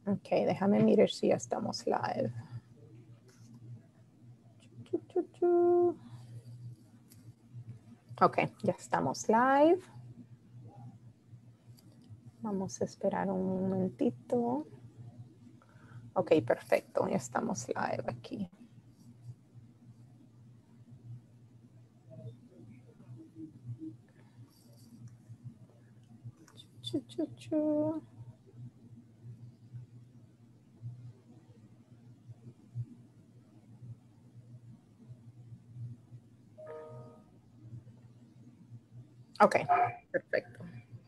Ok, déjame mirar si ya estamos live. Ok, ya estamos live. Vamos a esperar un momentito. Ok, perfecto, ya estamos live aquí. Ok, perfecto.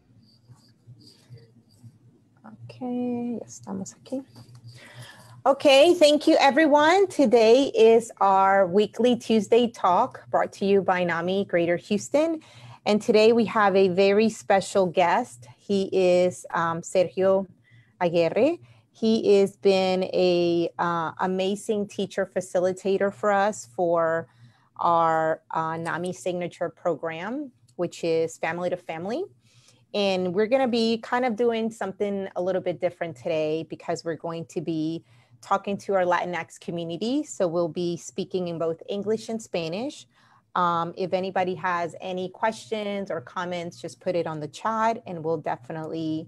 Ok, ya estamos aquí. Okay, thank you everyone. Today is our weekly Tuesday talk brought to you by NAMI Greater Houston. And today we have a very special guest. He is Sergio Aguirre. He has been a amazing teacher facilitator for us for our NAMI signature program, which is Family to Family. And we're going to be kind of doing something a little bit different today because we're going to be talking to our Latinx community. So we'll be speaking in both English and Spanish. If anybody has any questions or comments, just put it on the chat and we'll definitely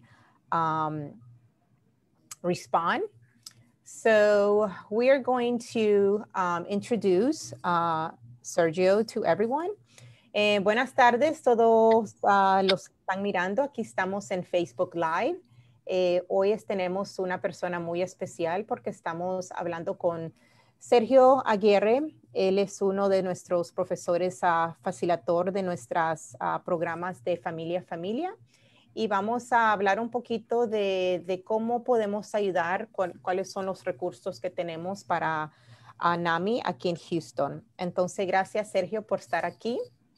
respond. So we are going to introduce Sergio to everyone. Buenas tardes todos los que están mirando. Aquí estamos en Facebook Live. Hoy tenemos una persona muy especial porque estamos hablando con Sergio Aguirre. Él es uno de nuestros profesores facilitador de nuestros programas de familia a familia. Y vamos a hablar un poquito de cómo podemos ayudar, cuáles son los recursos que tenemos para NAMI aquí en Houston. Entonces, gracias Sergio por estar aquí.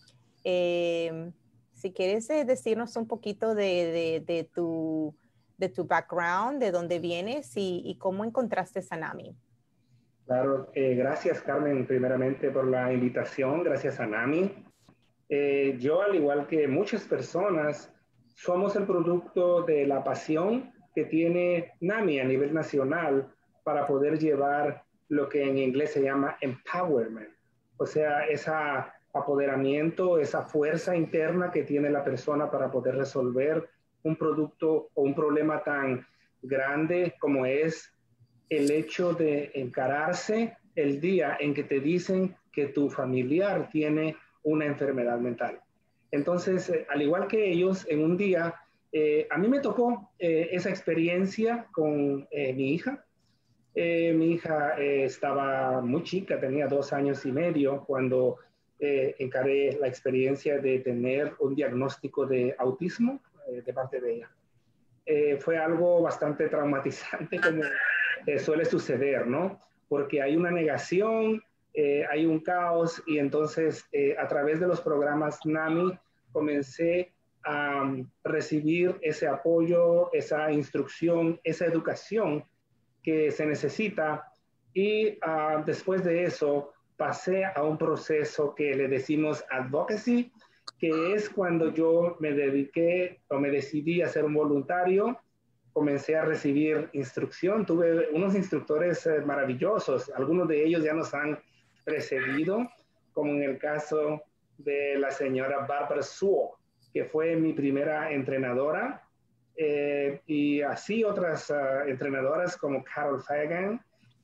Si quieres decirnos un poquito de tu background, de dónde vienes y cómo encontraste a NAMI. Claro, gracias Carmen primeramente por la invitación, gracias a NAMI. Yo, al igual que muchas personas, somos el producto de la pasión que tiene NAMI a nivel nacional para poder llevar lo que en inglés se llama empowerment, o sea, ese apoderamiento, esa fuerza interna que tiene la persona para poder resolver un producto o un problema tan grande como es el hecho de encararse el día en que te dicen que tu familiar tiene una enfermedad mental. Entonces, al igual que ellos, en un día, a mí me tocó esa experiencia con mi hija. Mi hija estaba muy chica, tenía 2 años y medio, cuando encaré la experiencia de tener un diagnóstico de autismo de parte de ella. Fue algo bastante traumatizante, como suele suceder, ¿no? Porque hay una negación, hay un caos, y entonces a través de los programas NAMI comencé a recibir ese apoyo, esa instrucción, esa educación que se necesita, y después de eso pasé a un proceso que le decimos advocacy, que es cuando yo me dediqué o me decidí a ser un voluntario. Comencé a recibir instrucción, tuve unos instructores maravillosos, algunos de ellos ya nos han precedido, como en el caso de la señora Barbara Sewell, que fue mi primera entrenadora, y así otras entrenadoras como Carol Fagan,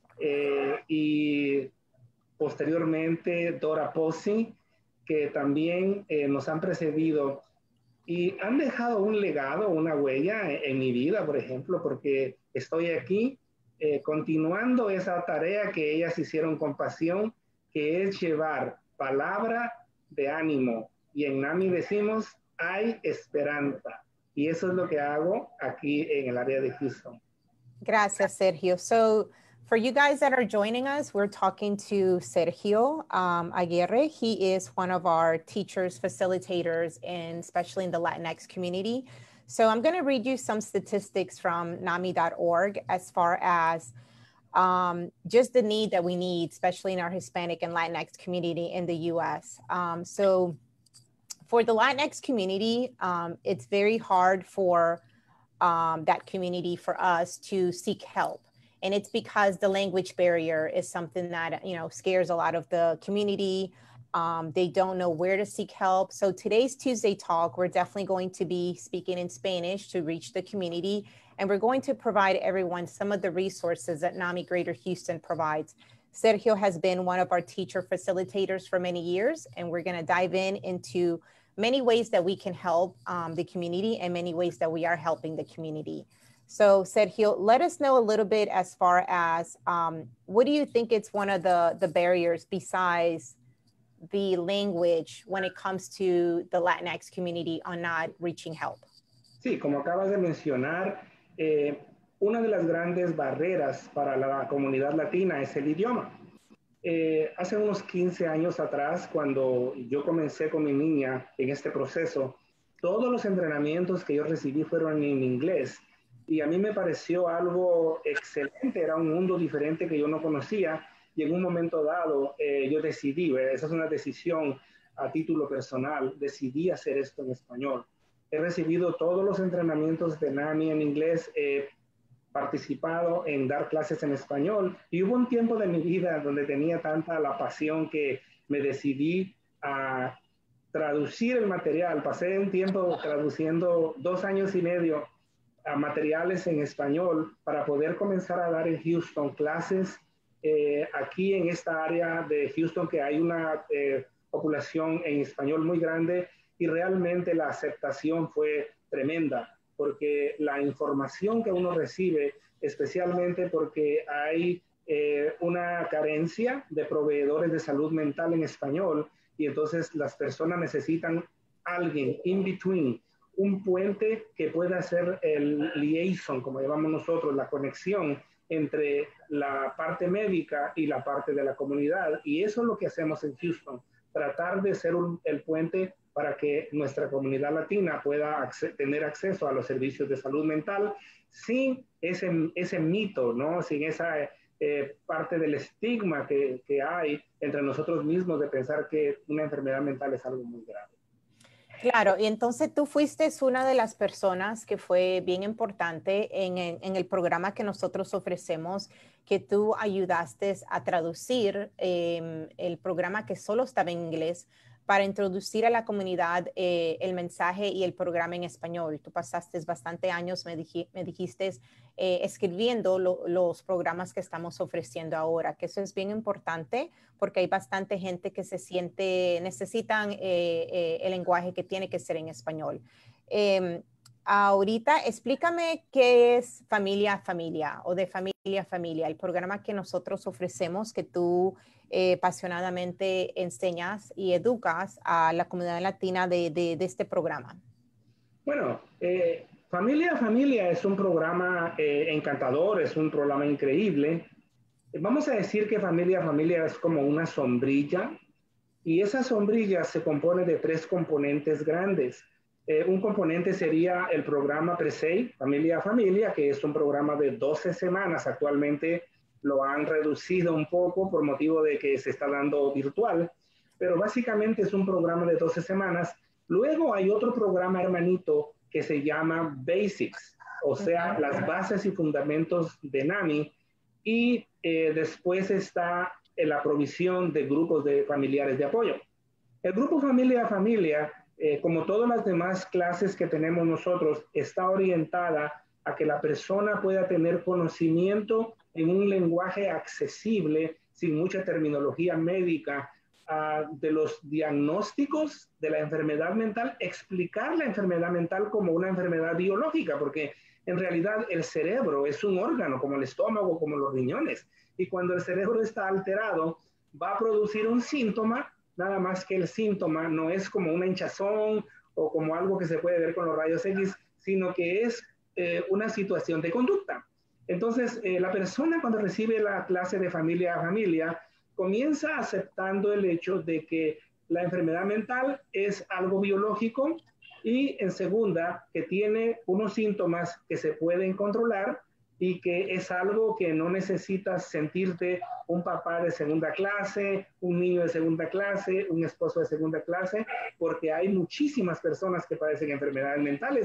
y posteriormente Dora Pozzi, que también nos han precedido y han dejado un legado, una huella en mi vida, por ejemplo, porque estoy aquí continuando esa tarea que ellas hicieron con pasión, que es llevar palabra de ánimo. Y en NAMI decimos, hay esperanza. Y eso es lo que hago aquí en el área de Houston. Gracias, Sergio. So for you guys that are joining us, we're talking to Sergio Aguirre. He is one of our teachers, facilitators, and especially in the Latinx community. So I'm going to read you some statistics from NAMI.org as far as just the need that we need, especially in our Hispanic and Latinx community in the U.S. So for the Latinx community, it's very hard for that community for us to seek help. And it's because the language barrier is something that, you know, scares a lot of the community. They don't know where to seek help. So today's Tuesday Talk, we're definitely going to be speaking in Spanish to reach the community. And we're going to provide everyone some of the resources that NAMI Greater Houston provides. Sergio has been one of our teacher facilitators for many years, and we're going to dive into many ways that we can help the community and many ways that we are helping the community. So Sergio, let us know a little bit as far as what do you think it's one of the barriers besides the language when it comes to the Latinx community on not reaching help? Sí, como acabas de mencionar, una de las grandes barreras para la comunidad latina es el idioma. Hace unos 15 años atrás, cuando yo comencé con mi niña en este proceso, todos los entrenamientos que yo recibí fueron en inglés y a mí me pareció algo excelente, era un mundo diferente que yo no conocía y en un momento dado yo decidí, esa es una decisión a título personal, decidí hacer esto en español. He recibido todos los entrenamientos de NAMI en inglés, he participado en dar clases en español y hubo un tiempo de mi vida donde tenía tanta la pasión que me decidí a traducir el material. Pasé un tiempo traduciendo 2 años y medio a materiales en español para poder comenzar a dar en Houston clases aquí en esta área de Houston que hay una población en español muy grande. Y realmente la aceptación fue tremenda, porque la información que uno recibe, especialmente porque hay una carencia de proveedores de salud mental en español, y entonces las personas necesitan alguien in between, un puente que pueda ser el liaison, como llamamos nosotros, la conexión entre la parte médica y la parte de la comunidad. Y eso es lo que hacemos en Houston, tratar de ser el puente para que nuestra comunidad latina pueda tener acceso a los servicios de salud mental sin ese mito, ¿no? Sin esa parte del estigma que hay entre nosotros mismos de pensar que una enfermedad mental es algo muy grave. Claro, y entonces tú fuiste una de las personas que fue bien importante en el programa que nosotros ofrecemos, que tú ayudaste a traducir el programa que solo estaba en inglés para introducir a la comunidad el mensaje y el programa en español. Tú pasaste bastante años, me dijiste, escribiendo los programas que estamos ofreciendo ahora, que eso es bien importante porque hay bastante gente que se siente, necesitan el lenguaje que tiene que ser en español. Ahorita explícame qué es Familia a Familia o de Familia a Familia, el programa que nosotros ofrecemos, que tú apasionadamente enseñas y educas a la comunidad latina de este programa. Bueno, Familia a Familia es un programa encantador, es un programa increíble. Vamos a decir que Familia a Familia es como una sombrilla y esa sombrilla se compone de 3 componentes grandes. Un componente sería el programa Presei, Familia a Familia, que es un programa de 12 semanas. Actualmente lo han reducido un poco por motivo de que se está dando virtual, pero básicamente es un programa de 12 semanas. Luego hay otro programa hermanito que se llama Basics, o sea, las bases y fundamentos de NAMI, y después está la provisión de grupos de familiares de apoyo. El grupo Familia a Familia, como todas las demás clases que tenemos nosotros, está orientada a que la persona pueda tener conocimiento en un lenguaje accesible, sin mucha terminología médica, de los diagnósticos de la enfermedad mental, explicar la enfermedad mental como una enfermedad biológica, porque en realidad el cerebro es un órgano como el estómago, como los riñones, y cuando el cerebro está alterado va a producir un síntoma, nada más que el síntoma no es como una hinchazón o como algo que se puede ver con los rayos X, sino que es una situación de conducta. Entonces, la persona cuando recibe la clase de Familia a Familia comienza aceptando el hecho de que la enfermedad mental es algo biológico y en segunda, que tiene unos síntomas que se pueden controlar y que es algo que no necesitas sentirte un papá de segunda clase, un niño de segunda clase, un esposo de segunda clase, porque hay muchísimas personas que padecen enfermedades mentales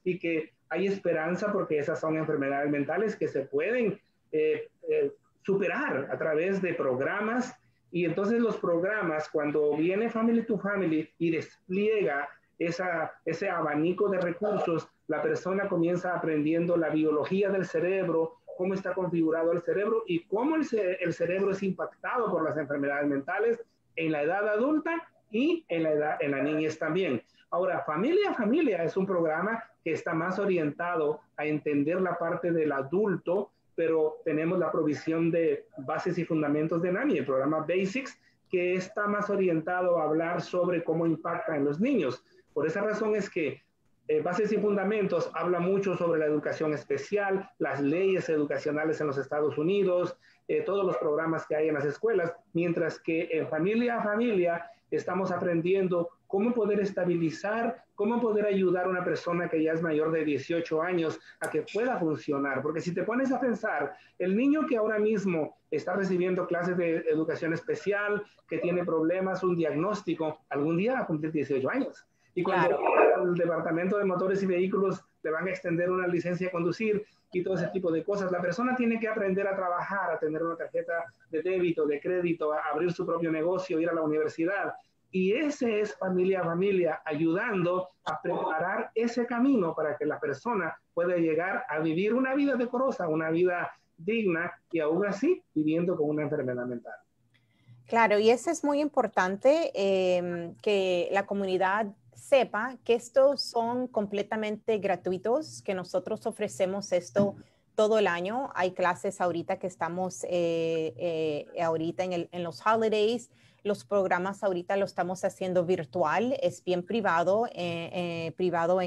y que hay esperanza porque esas son enfermedades mentales que se pueden superar a través de programas. Y entonces los programas, cuando viene Family to Family y despliega ese abanico de recursos, la persona comienza aprendiendo la biología del cerebro, cómo está configurado el cerebro y cómo el cerebro es impactado por las enfermedades mentales en la edad adulta y en la niñez también. Ahora, Familia a Familia es un programa que está más orientado a entender la parte del adulto, pero tenemos la provisión de bases y fundamentos de NAMI, el programa Basics, que está más orientado a hablar sobre cómo impacta en los niños. Por esa razón es que Bases y Fundamentos habla mucho sobre la educación especial, las leyes educacionales en los Estados Unidos, todos los programas que hay en las escuelas, mientras que en Familia a Familia estamos aprendiendo cómo poder estabilizar, cómo poder ayudar a una persona que ya es mayor de 18 años a que pueda funcionar. Porque si te pones a pensar, el niño que ahora mismo está recibiendo clases de educación especial, que tiene problemas, un diagnóstico, algún día va a cumplir 18 años. Y cuando al Departamento de Motores y Vehículos le van a extender una licencia de conducir y todo ese tipo de cosas, la persona tiene que aprender a trabajar, a tener una tarjeta de débito, de crédito, a abrir su propio negocio, ir a la universidad. Y ese es Familia a Familia, ayudando a preparar ese camino para que la persona pueda llegar a vivir una vida decorosa, una vida digna y aún así viviendo con una enfermedad mental. Claro, y eso es muy importante, que la comunidad sepa que estos son completamente gratuitos, que nosotros ofrecemos esto todo el año. Hay clases ahorita que estamos ahorita en los holidays. Los programas ahorita lo estamos haciendo virtual, es bien privado, privado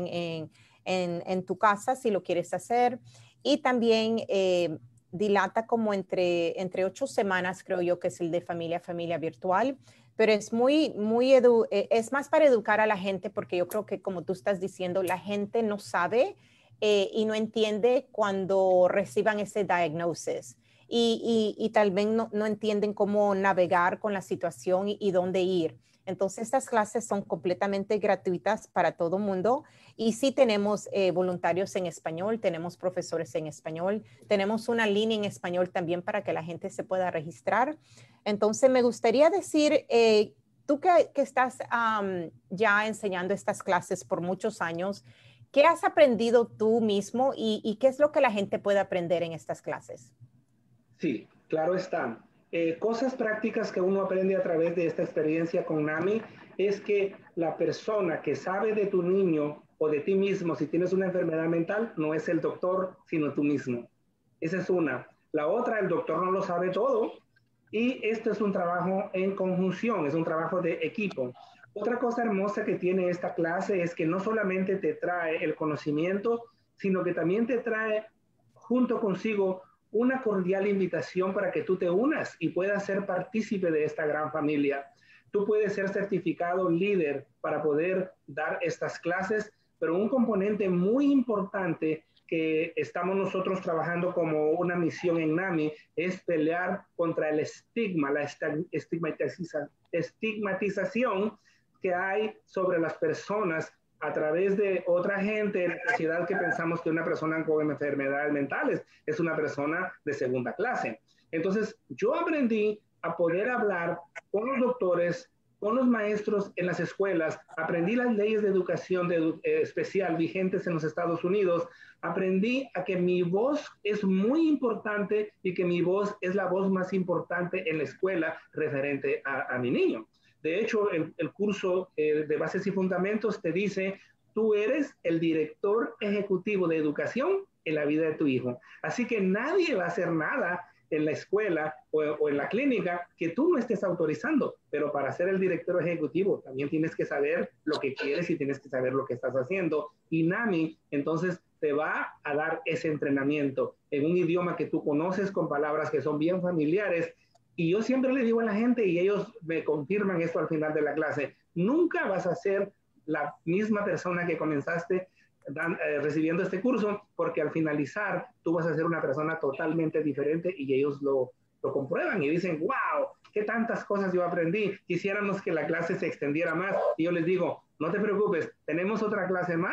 en tu casa si lo quieres hacer. Y también dilata como entre 8 semanas, creo yo, que es el de familia a familia virtual, pero es es más para educar a la gente, porque yo creo que, como tú estás diciendo, la gente no sabe y no entiende cuando reciban ese diagnosis. Y tal vez no entienden cómo navegar con la situación y dónde ir. Entonces, estas clases son completamente gratuitas para todo el mundo y sí tenemos voluntarios en español, tenemos profesores en español, tenemos una línea en español también para que la gente se pueda registrar. Entonces, me gustaría decir, tú que estás ya enseñando estas clases por muchos años, ¿qué has aprendido tú mismo y qué es lo que la gente puede aprender en estas clases? Sí, claro está. Cosas prácticas que uno aprende a través de esta experiencia con NAMI es que la persona que sabe de tu niño o de ti mismo, si tienes una enfermedad mental, no es el doctor, sino tú mismo. Esa es una. La otra, el doctor no lo sabe todo y esto es un trabajo en conjunción, es un trabajo de equipo. Otra cosa hermosa que tiene esta clase es que no solamente te trae el conocimiento, sino que también te trae junto consigo una cordial invitación para que tú te unas y puedas ser partícipe de esta gran familia. Tú puedes ser certificado líder para poder dar estas clases, pero un componente muy importante que estamos nosotros trabajando como una misión en NAMI es pelear contra el estigma, la estigmatización que hay sobre las personas a través de otra gente en la sociedad que pensamos que una persona con enfermedades mentales es una persona de segunda clase. Entonces, yo aprendí a poder hablar con los doctores, con los maestros en las escuelas, aprendí las leyes de educación especial vigentes en los Estados Unidos, aprendí a que mi voz es muy importante y que mi voz es la voz más importante en la escuela referente a mi niño. De hecho, el curso de Bases y Fundamentos te dice, tú eres el director ejecutivo de educación en la vida de tu hijo. Así que nadie va a hacer nada en la escuela o en la clínica que tú no estés autorizando. Pero para ser el director ejecutivo también tienes que saber lo que quieres y tienes que saber lo que estás haciendo. Y NAMI entonces te va a dar ese entrenamiento en un idioma que tú conoces, con palabras que son bien familiares. Y yo siempre le digo a la gente, y ellos me confirman esto al final de la clase, nunca vas a ser la misma persona que comenzaste recibiendo este curso, porque al finalizar tú vas a ser una persona totalmente diferente y ellos lo comprueban y dicen, wow, qué tantas cosas yo aprendí, quisiéramos que la clase se extendiera más. Y yo les digo, no te preocupes, tenemos otra clase más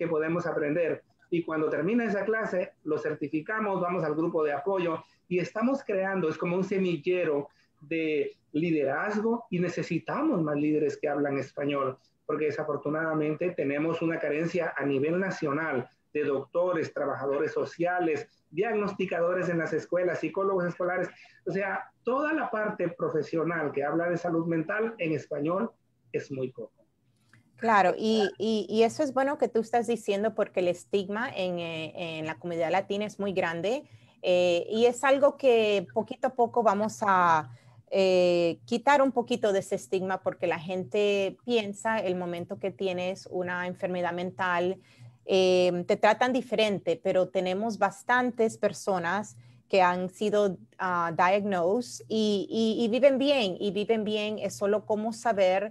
que podemos aprender. Y cuando termina esa clase, lo certificamos, vamos al grupo de apoyo y estamos creando, es como un semillero de liderazgo y necesitamos más líderes que hablan español, porque desafortunadamente tenemos una carencia a nivel nacional de doctores, trabajadores sociales, diagnosticadores en las escuelas, psicólogos escolares, o sea, toda la parte profesional que habla de salud mental en español es muy poco. Claro, y eso es bueno que tú estás diciendo porque el estigma en la comunidad latina es muy grande y es algo que poquito a poco vamos a quitar un poquito de ese estigma porque la gente piensa el momento que tienes una enfermedad mental, te tratan diferente, pero tenemos bastantes personas que han sido diagnosed y viven bien, es solo cómo saber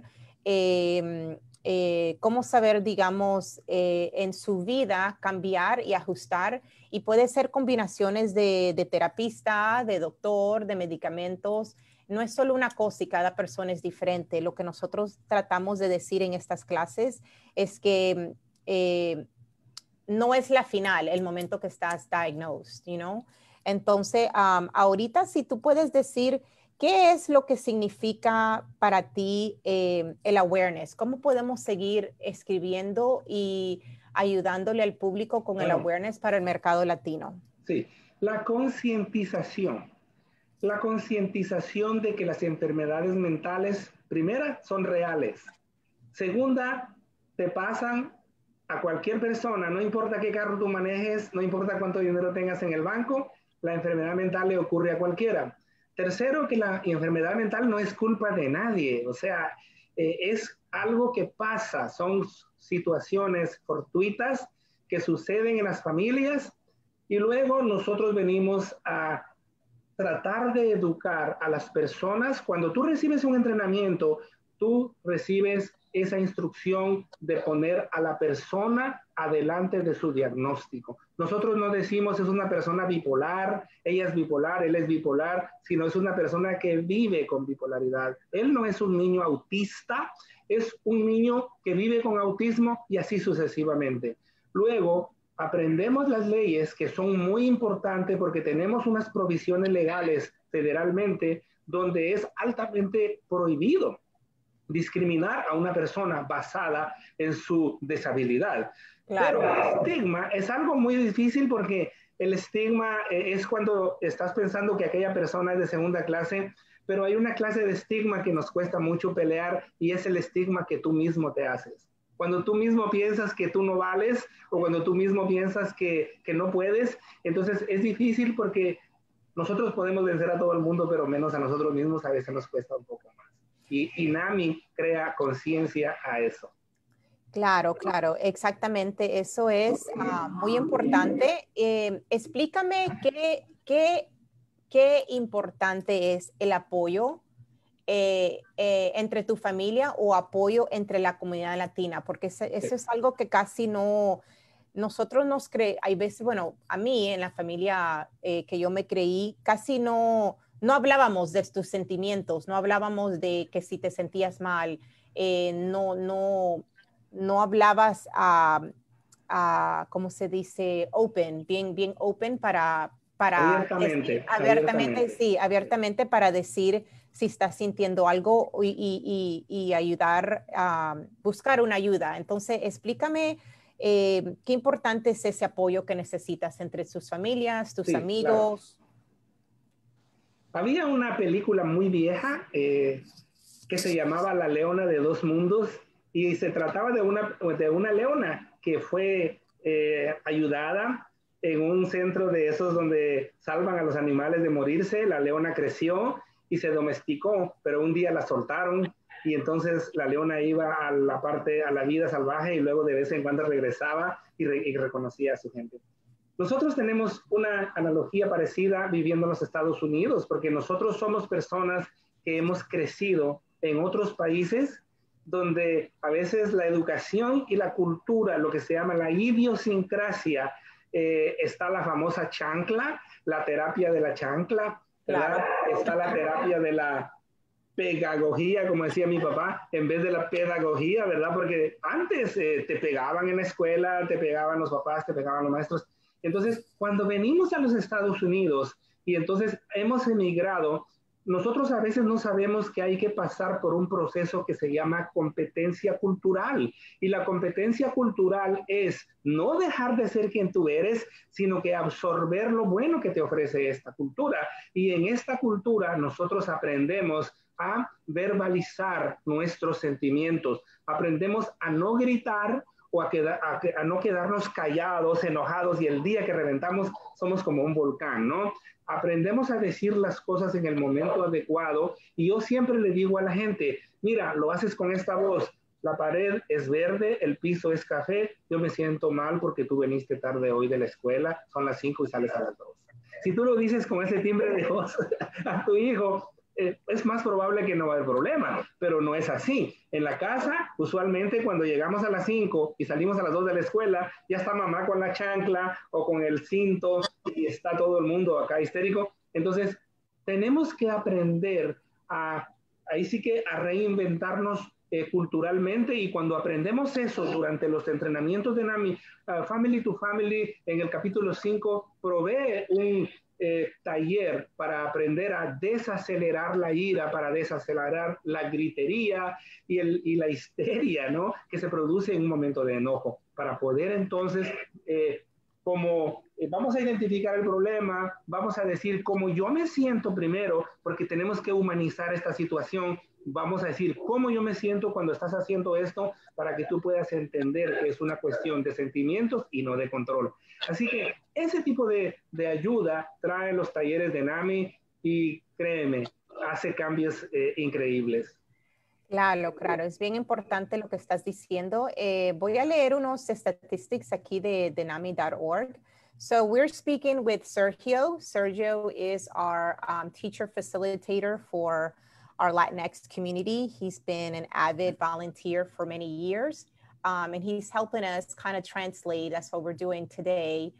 cómo saber, digamos, en su vida cambiar y ajustar. Y puede ser combinaciones de terapista, de doctor, de medicamentos. No es solo una cosa y cada persona es diferente. Lo que nosotros tratamos de decir en estas clases es que no es la final, el momento que estás diagnosed, you know? Entonces, ahorita si tú puedes decir qué es lo que significa para ti el awareness, cómo podemos seguir escribiendo y ayudándole al público con el awareness para el mercado latino. Sí, la concientización. La concientización de que las enfermedades mentales, primera, son reales. Segunda, te pasan a cualquier persona, no importa qué carro tú manejes, no importa cuánto dinero tengas en el banco, la enfermedad mental le ocurre a cualquiera. Tercero, que la enfermedad mental no es culpa de nadie, o sea, es algo que pasa, son situaciones fortuitas que suceden en las familias y luego nosotros venimos a tratar de educar a las personas. Cuando tú recibes un entrenamiento, tú recibes esa instrucción de poner a la persona adelante de su diagnóstico. Nosotros no decimos es una persona bipolar, ella es bipolar, él es bipolar, sino es una persona que vive con bipolaridad. Él no es un niño autista, es un niño que vive con autismo y así sucesivamente. Luego, aprendemos las leyes que son muy importantes porque tenemos unas provisiones legales federalmente donde es altamente prohibido discriminar a una persona basada en su deshabilidad. Claro. Pero el estigma es algo muy difícil porque el estigma es cuando estás pensando que aquella persona es de segunda clase, pero hay una clase de estigma que nos cuesta mucho pelear y es el estigma que tú mismo te haces. Cuando tú mismo piensas que tú no vales o cuando tú mismo piensas que no puedes, entonces es difícil porque nosotros podemos vencer a todo el mundo, pero menos a nosotros mismos a veces nos cuesta un poco más. Y NAMI crea conciencia a eso. Claro, claro, exactamente. Eso es muy importante. Explícame qué importante es el apoyo entre tu familia o apoyo entre la comunidad latina, porque eso es algo que casi no, nosotros nos creemos, hay veces, bueno, a mí en la familia que yo me creí, casi no hablábamos de tus sentimientos, no hablábamos de que si te sentías mal, no hablabas ¿cómo se dice? Open, bien open para abiertamente para decir si estás sintiendo algo y ayudar a buscar una ayuda. Entonces, explícame qué importante es ese apoyo que necesitas entre tus familias, tus amigos. Claro. Había una película muy vieja que se llamaba La Leona de Dos Mundos y se trataba de una leona que fue ayudada en un centro de esos donde salvan a los animales de morirse. La leona creció y se domesticó, pero un día la soltaron y entonces la leona iba a la vida salvaje y luego de vez en cuando regresaba y reconocía a su gente. Nosotros tenemos una analogía parecida viviendo en los Estados Unidos, porque nosotros somos personas que hemos crecido en otros países donde a veces la educación y la cultura, lo que se llama la idiosincrasia, está la famosa chancla, la terapia de la chancla, ¿verdad? Claro. Está la terapia de la pedagogía, como decía mi papá, en vez de la pedagogía, ¿verdad? Porque antes te pegaban en la escuela, te pegaban los papás, te pegaban los maestros. Entonces, cuando venimos a los Estados Unidos y entonces hemos emigrado, nosotros a veces no sabemos que hay que pasar por un proceso que se llama competencia cultural. Y la competencia cultural es no dejar de ser quien tú eres, sino que absorber lo bueno que te ofrece esta cultura. Y en esta cultura nosotros aprendemos a verbalizar nuestros sentimientos, aprendemos a no gritar o a no quedarnos callados, enojados, y el día que reventamos somos como un volcán, ¿no? Aprendemos a decir las cosas en el momento adecuado, y yo siempre le digo a la gente, mira, lo haces con esta voz, la pared es verde, el piso es café, yo me siento mal porque tú viniste tarde hoy de la escuela, son las 5 y sales a las 2. Si tú lo dices con ese timbre de voz a tu hijo, es más probable que no va a haber problema, pero no es así. En la casa, usualmente cuando llegamos a las 5 y salimos a las 2 de la escuela, ya está mamá con la chancla o con el cinto y está todo el mundo acá histérico. Entonces, tenemos que aprender ahí sí que a reinventarnos culturalmente, y cuando aprendemos eso durante los entrenamientos de NAMI, Family to Family, en el capítulo 5, provee un taller para aprender a desacelerar la ira, para desacelerar la gritería y la histeria, ¿no?, que se produce en un momento de enojo, para poder entonces, vamos a identificar el problema, vamos a decir cómo yo me siento primero, porque tenemos que humanizar esta situación. Vamos a decir cómo yo me siento cuando estás haciendo esto, para que tú puedas entender que es una cuestión de sentimientos y no de control. Así que ese tipo de ayuda trae los talleres de NAMI, y créeme, hace cambios increíbles. Claro, claro, es bien importante lo que estás diciendo. Voy a leer unos statistics aquí de NAMI.org. So we're speaking with Sergio. Sergio is our teacher facilitator for our Latinx community. He's been an avid volunteer for many years, and he's helping us kind of translate. That's what we're doing today,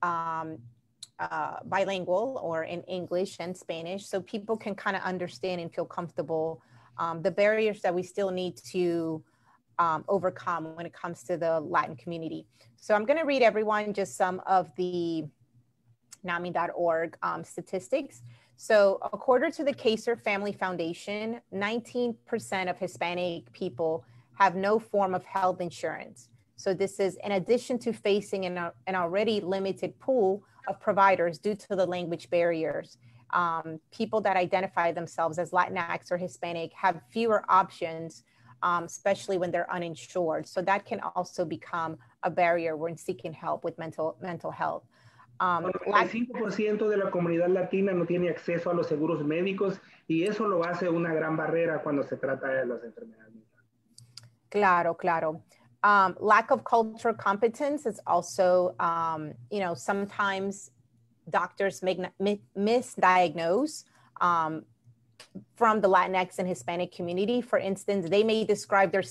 bilingual, or in English and Spanish, so people can kind of understand and feel comfortable the barriers that we still need to overcome when it comes to the Latin community. So I'm going to read everyone just some of the NAMI.org statistics. So according to the Kaiser Family Foundation, 19% of Hispanic people have no form of health insurance. So this is in addition to facing an already limited pool of providers due to the language barriers. People that identify themselves as Latinx or Hispanic have fewer options, especially when they're uninsured. So that can also become a barrier when seeking help with mental health. El 95% de la comunidad latina no tiene acceso a los seguros médicos, y eso lo hace una gran barrera cuando se trata de las enfermedades mentales. Claro, claro. Lack of cultural competence is also, sometimes doctors misdiagnose from the Latinx and Hispanic community. For instance, they may describe their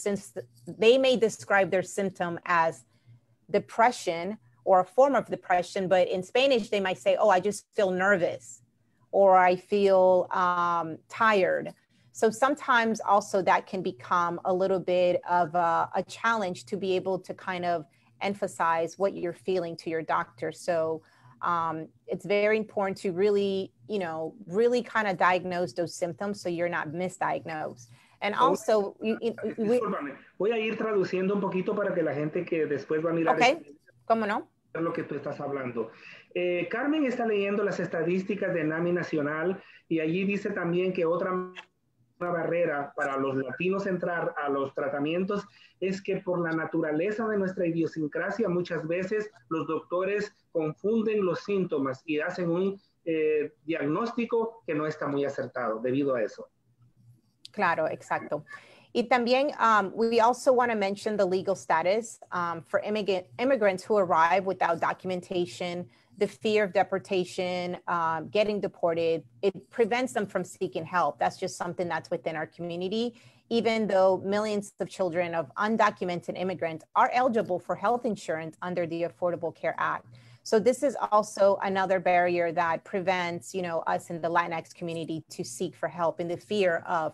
symptom as depression or a form of depression, but in Spanish they might say, "Oh, I just feel nervous," or "I feel tired." So sometimes also that can become a little bit of a challenge to be able to kind of emphasize what you're feeling to your doctor. So it's very important to really kind of diagnose those symptoms so you're not misdiagnosed. And also, discúlpame, voy a ir traduciendo un poquito para que la gente que después va a mirar ¿cómo no? Lo que tú estás hablando. Carmen está leyendo las estadísticas de NAMI Nacional, y allí dice también que otra barrera para los latinos entrar a los tratamientos es que por la naturaleza de nuestra idiosincrasia muchas veces los doctores confunden los síntomas y hacen un diagnóstico que no está muy acertado debido a eso. Claro, exacto. Y también, we also want to mention the legal status for immigrants who arrive without documentation. The fear of deportation, getting deported, it prevents them from seeking help. That's just something that's within our community, even though millions of children of undocumented immigrants are eligible for health insurance under the Affordable Care Act. So this is also another barrier that prevents, us in the Latinx community to seek for help, in the fear of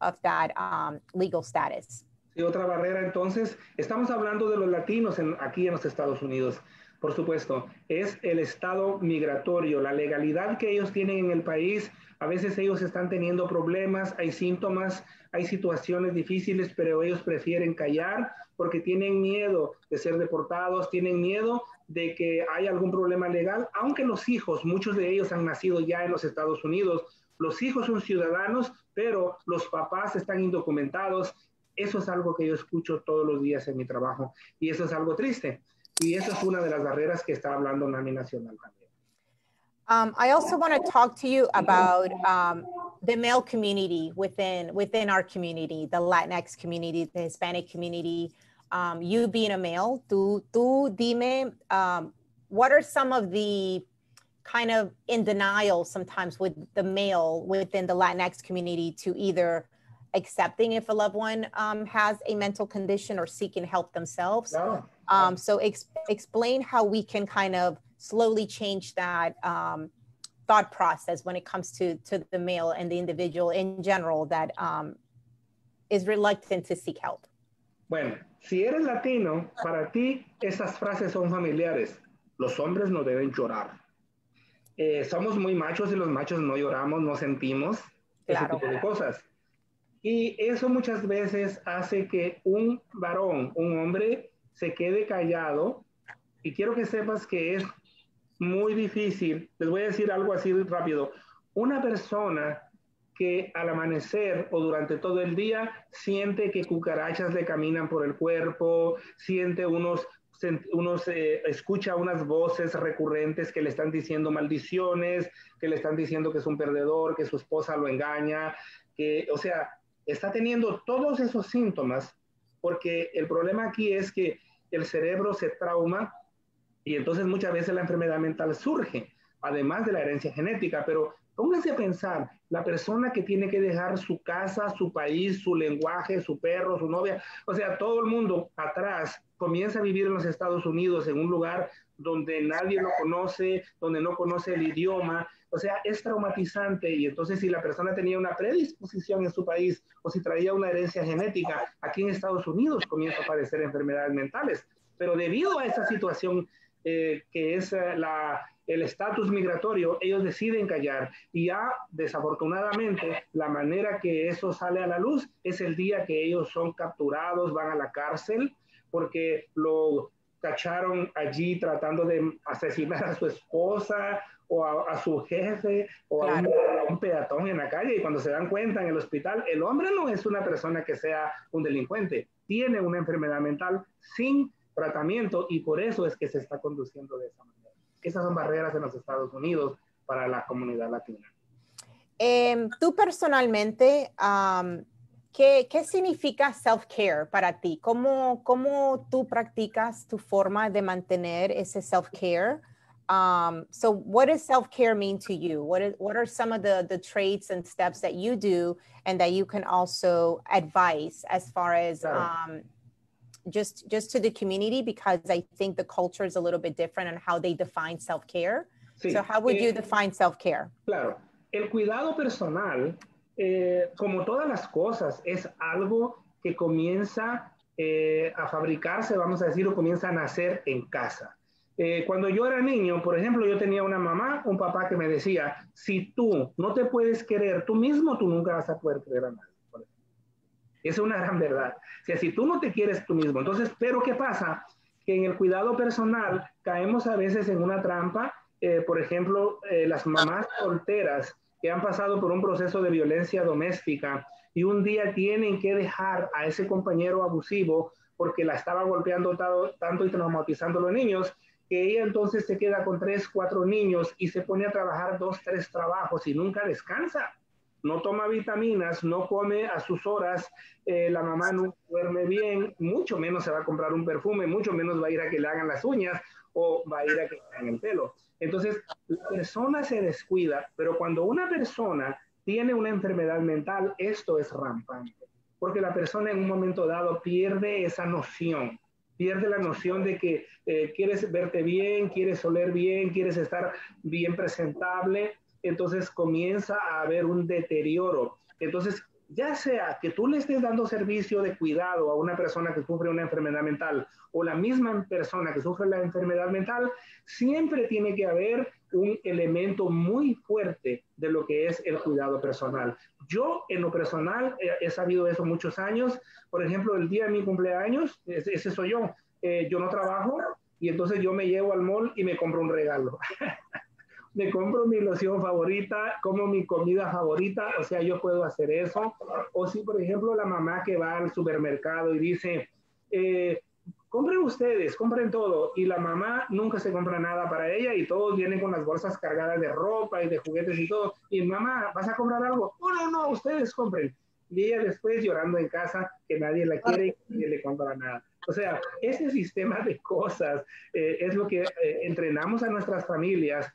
that legal status. Y otra barrera, entonces, estamos hablando de los latinos aquí en los Estados Unidos. Por supuesto, es el estado migratorio, la legalidad que ellos tienen en el país. A veces ellos están teniendo problemas, hay síntomas, hay situaciones difíciles, pero ellos prefieren callar porque tienen miedo de ser deportados, tienen miedo de que haya algún problema legal, aunque los hijos, muchos de ellos han nacido ya en los Estados Unidos, los hijos son ciudadanos, pero los papás están indocumentados. Eso es algo que yo escucho todos los días en mi trabajo y eso es algo triste. Y eso es una de las barreras que está hablando NAMI Nacional también. I also want to talk to you about the male community within our community, the Latinx community, the Hispanic community. You being a male, tú dime, what are some of the kind of in denial sometimes with the male within the Latinx community to either accepting if a loved one has a mental condition or seeking help themselves. Claro. So explain how we can kind of slowly change that thought process when it comes to the male and the individual in general that is reluctant to seek help. Bueno, si eres latino, para ti esas frases son familiares. Los hombres no deben llorar. Somos muy machos y los machos no lloramos, no sentimos ese tipo de cosas. Y eso muchas veces hace que un varón, un hombre, se quede callado. Y quiero que sepas que es muy difícil. Les voy a decir algo así rápido. Una persona que al amanecer o durante todo el día siente que cucarachas le caminan por el cuerpo, siente escucha unas voces recurrentes que le están diciendo maldiciones, que le están diciendo que es un perdedor, que su esposa lo engaña, que, o sea, está teniendo todos esos síntomas, porque el problema aquí es que el cerebro se trauma y entonces muchas veces la enfermedad mental surge, además de la herencia genética. Pero pónganse a pensar, la persona que tiene que dejar su casa, su país, su lenguaje, su perro, su novia, o sea, todo el mundo atrás, comienza a vivir en los Estados Unidos, en un lugar donde nadie lo conoce, donde no conoce el idioma. O sea, es traumatizante. Y entonces si la persona tenía una predisposición en su país o si traía una herencia genética, aquí en Estados Unidos comienza a aparecer enfermedades mentales. Pero debido a esa situación que es el estatus migratorio, ellos deciden callar. Y ya desafortunadamente la manera que eso sale a la luz es el día que ellos son capturados, van a la cárcel porque lo cacharon allí tratando de asesinar a su esposa o a su jefe o claro, a un peatón en la calle, y cuando se dan cuenta en el hospital, el hombre no es una persona que sea un delincuente, tiene una enfermedad mental sin tratamiento y por eso es que se está conduciendo de esa manera. Esas son barreras en los Estados Unidos para la comunidad latina. Tú personalmente, ¿qué significa self-care para ti? ¿Cómo tú practicas tu forma de mantener ese self-care? So what does self-care mean to you? What are some of the traits and steps that you do and that you can also advise as far as claro, just to the community, because I think the culture is a little bit different on how they define self-care. Sí. So how would you define self-care? Claro, el cuidado personal, como todas las cosas, es algo que comienza a fabricarse, vamos a decir, o comienza a nacer en casa. Cuando yo era niño, por ejemplo, yo tenía una mamá, un papá que me decía, si tú no te puedes querer tú mismo, tú nunca vas a poder querer a nadie. Es una gran verdad. O sea, si tú no te quieres tú mismo, entonces, pero ¿qué pasa? Que en el cuidado personal caemos a veces en una trampa. Por ejemplo, las mamás solteras que han pasado por un proceso de violencia doméstica y un día tienen que dejar a ese compañero abusivo porque la estaba golpeando tanto y traumatizando a los niños, que ella entonces se queda con 3, 4 niños y se pone a trabajar 2, 3 trabajos y nunca descansa. No toma vitaminas, no come a sus horas, la mamá no duerme bien, mucho menos se va a comprar un perfume, mucho menos va a ir a que le hagan las uñas o va a ir a que le hagan el pelo. Entonces, la persona se descuida, pero cuando una persona tiene una enfermedad mental, esto es rampante, porque la persona en un momento dado pierde esa noción, pierde la noción de que quieres verte bien, quieres oler bien, quieres estar bien presentable. Entonces comienza a haber un deterioro. Entonces ya sea que tú le estés dando servicio de cuidado a una persona que sufre una enfermedad mental o la misma persona que sufre la enfermedad mental, siempre tiene que haber un elemento muy fuerte de lo que es el cuidado personal. Yo, en lo personal, he sabido eso muchos años. Por ejemplo, el día de mi cumpleaños, ese soy yo. Yo no trabajo y entonces yo me llevo al mall y me compro un regalo. Me compro mi loción favorita, como mi comida favorita, o sea, yo puedo hacer eso. O si, por ejemplo, la mamá que va al supermercado y dice, eh, compren ustedes, compren todo, y la mamá nunca se compra nada para ella y todos vienen con las bolsas cargadas de ropa y de juguetes y todo, y mamá, ¿vas a comprar algo? Oh, no, no, ustedes compren. Y ella después llorando en casa que nadie la quiere y que nadie le compra nada. O sea, ese sistema de cosas es lo que entrenamos a nuestras familias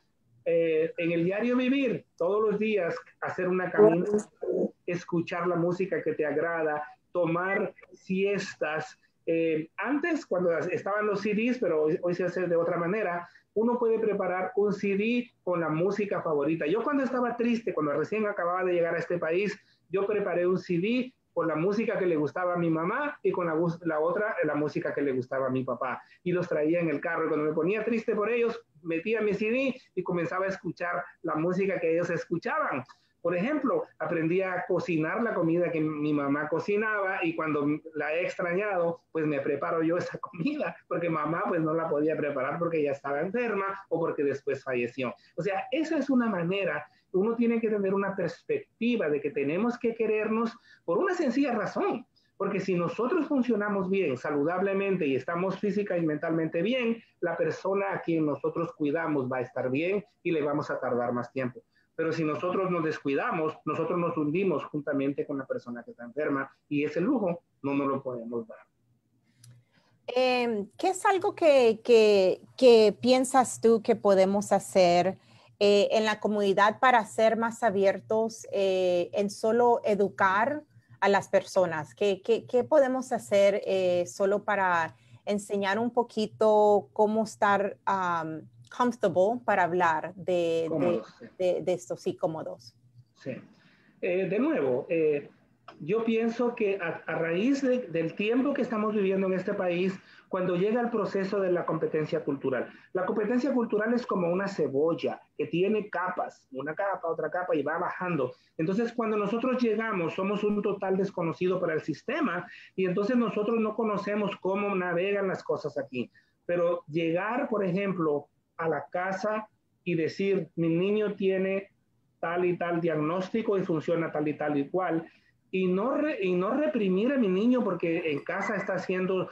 en el diario vivir, todos los días, hacer una caminata, escuchar la música que te agrada, tomar siestas. Antes, cuando estaban los CDs, pero hoy se hace de otra manera, uno puede preparar un CD con la música favorita. Yo cuando estaba triste, cuando recién acababa de llegar a este país, yo preparé un CD con la música que le gustaba a mi mamá y con la otra, la música que le gustaba a mi papá. Y los traía en el carro. Y cuando me ponía triste por ellos, metía mi CD y comenzaba a escuchar la música que ellos escuchaban. Por ejemplo, aprendí a cocinar la comida que mi mamá cocinaba y cuando la he extrañado, pues me preparo yo esa comida, porque mamá pues no la podía preparar porque ya estaba enferma o porque después falleció. O sea, esa es una manera, uno tiene que tener una perspectiva de que tenemos que querernos por una sencilla razón, porque si nosotros funcionamos bien, saludablemente y estamos física y mentalmente bien, la persona a quien nosotros cuidamos va a estar bien y le vamos a tardar más tiempo. Pero si nosotros nos descuidamos, nosotros nos hundimos juntamente con la persona que está enferma y ese lujo no nos lo podemos dar. ¿Qué es algo que piensas tú que podemos hacer en la comunidad para ser más abiertos en solo educar a las personas? ¿Qué podemos hacer solo para enseñar un poquito cómo estar comfortable para hablar Cómodos, sí. de estos sí cómodos? Sí. De nuevo, yo pienso que a raíz del tiempo que estamos viviendo en este país, cuando llega el proceso de la competencia cultural, la competencia cultural es como una cebolla que tiene capas, una capa, otra capa y va bajando. Entonces, cuando nosotros llegamos, somos un total desconocido para el sistema y entonces nosotros no conocemos cómo navegan las cosas aquí. Pero llegar, por ejemplo, a la casa y decir, mi niño tiene tal y tal diagnóstico y funciona tal y cual. Y no reprimir a mi niño porque en casa está haciendo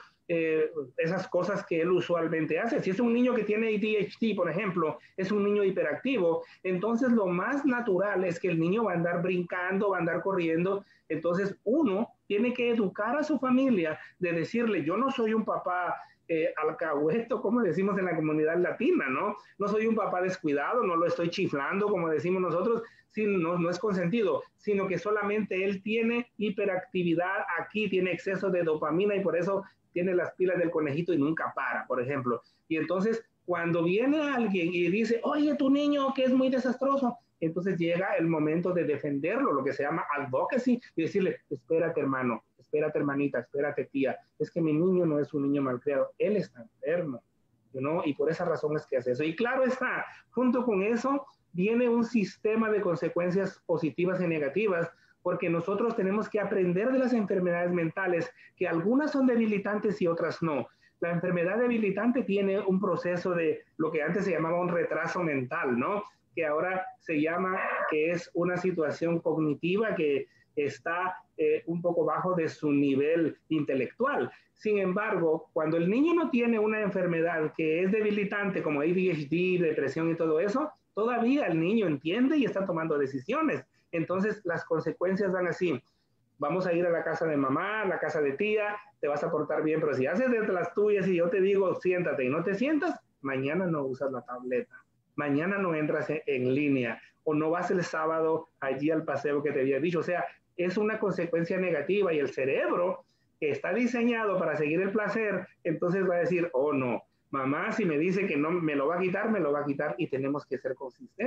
esas cosas que él usualmente hace. Si es un niño que tiene ADHD, por ejemplo, es un niño hiperactivo, entonces lo más natural es que el niño va a andar brincando, va a andar corriendo. Entonces uno tiene que educar a su familia de decirle, yo no soy un papá alcahueto, como decimos en la comunidad latina, ¿no? No soy un papá descuidado, no lo estoy chiflando, como decimos nosotros, no es consentido, sino que solamente él tiene hiperactividad aquí, tiene exceso de dopamina y por eso tiene las pilas del conejito y nunca para, por ejemplo. Y entonces, cuando viene alguien y dice, oye, tu niño que es muy desastroso, entonces llega el momento de defenderlo, lo que se llama advocacy, y decirle, espérate hermano, espérate hermanita, espérate tía, es que mi niño no es un niño malcriado, él está enfermo, ¿no? Y por esa razón es que hace eso. Y claro está, junto con eso viene un sistema de consecuencias positivas y negativas, porque nosotros tenemos que aprender de las enfermedades mentales, que algunas son debilitantes y otras no. La enfermedad debilitante tiene un proceso de lo que antes se llamaba un retraso mental, ¿no? Que ahora se llama que es una situación cognitiva que está un poco bajo de su nivel intelectual. Sin embargo, cuando el niño no tiene una enfermedad que es debilitante como ADHD, depresión y todo eso, todavía el niño entiende y está tomando decisiones. Entonces, las consecuencias van así. Vamos a ir a la casa de mamá, a la casa de tía, te vas a portar bien, pero si haces de las tuyas y yo te digo, siéntate y no te sientas, mañana no usas la tableta, mañana no entras en línea o no vas el sábado allí al paseo que te había dicho. O sea, es una consecuencia negativa y el cerebro que está diseñado para seguir el placer, entonces va a decir, oh no, mamá si me dice que no me lo va a quitar, me lo va a quitar y tenemos que ser consistentes.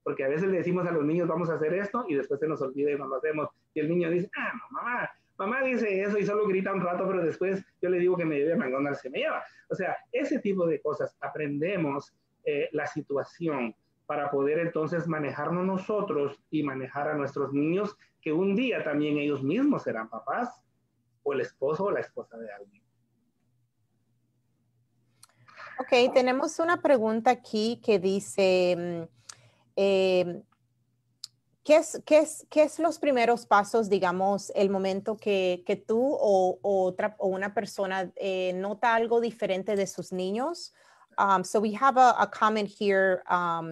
porque a veces le decimos a los niños vamos a hacer esto y después se nos olvida y no lo hacemos. Y el niño dice, ah, no, mamá dice eso y solo grita un rato, pero después yo le digo que me lleve a McDonald's, se me lleva. O sea, ese tipo de cosas, aprendemos la situación para poder entonces manejarnos nosotros y manejar a nuestros niños, que un día también ellos mismos serán papás o el esposo o la esposa de alguien. Ok, tenemos una pregunta aquí que dice, ¿qué es los primeros pasos, digamos, el momento que tú o una persona nota algo diferente de sus niños? So we have a comment here.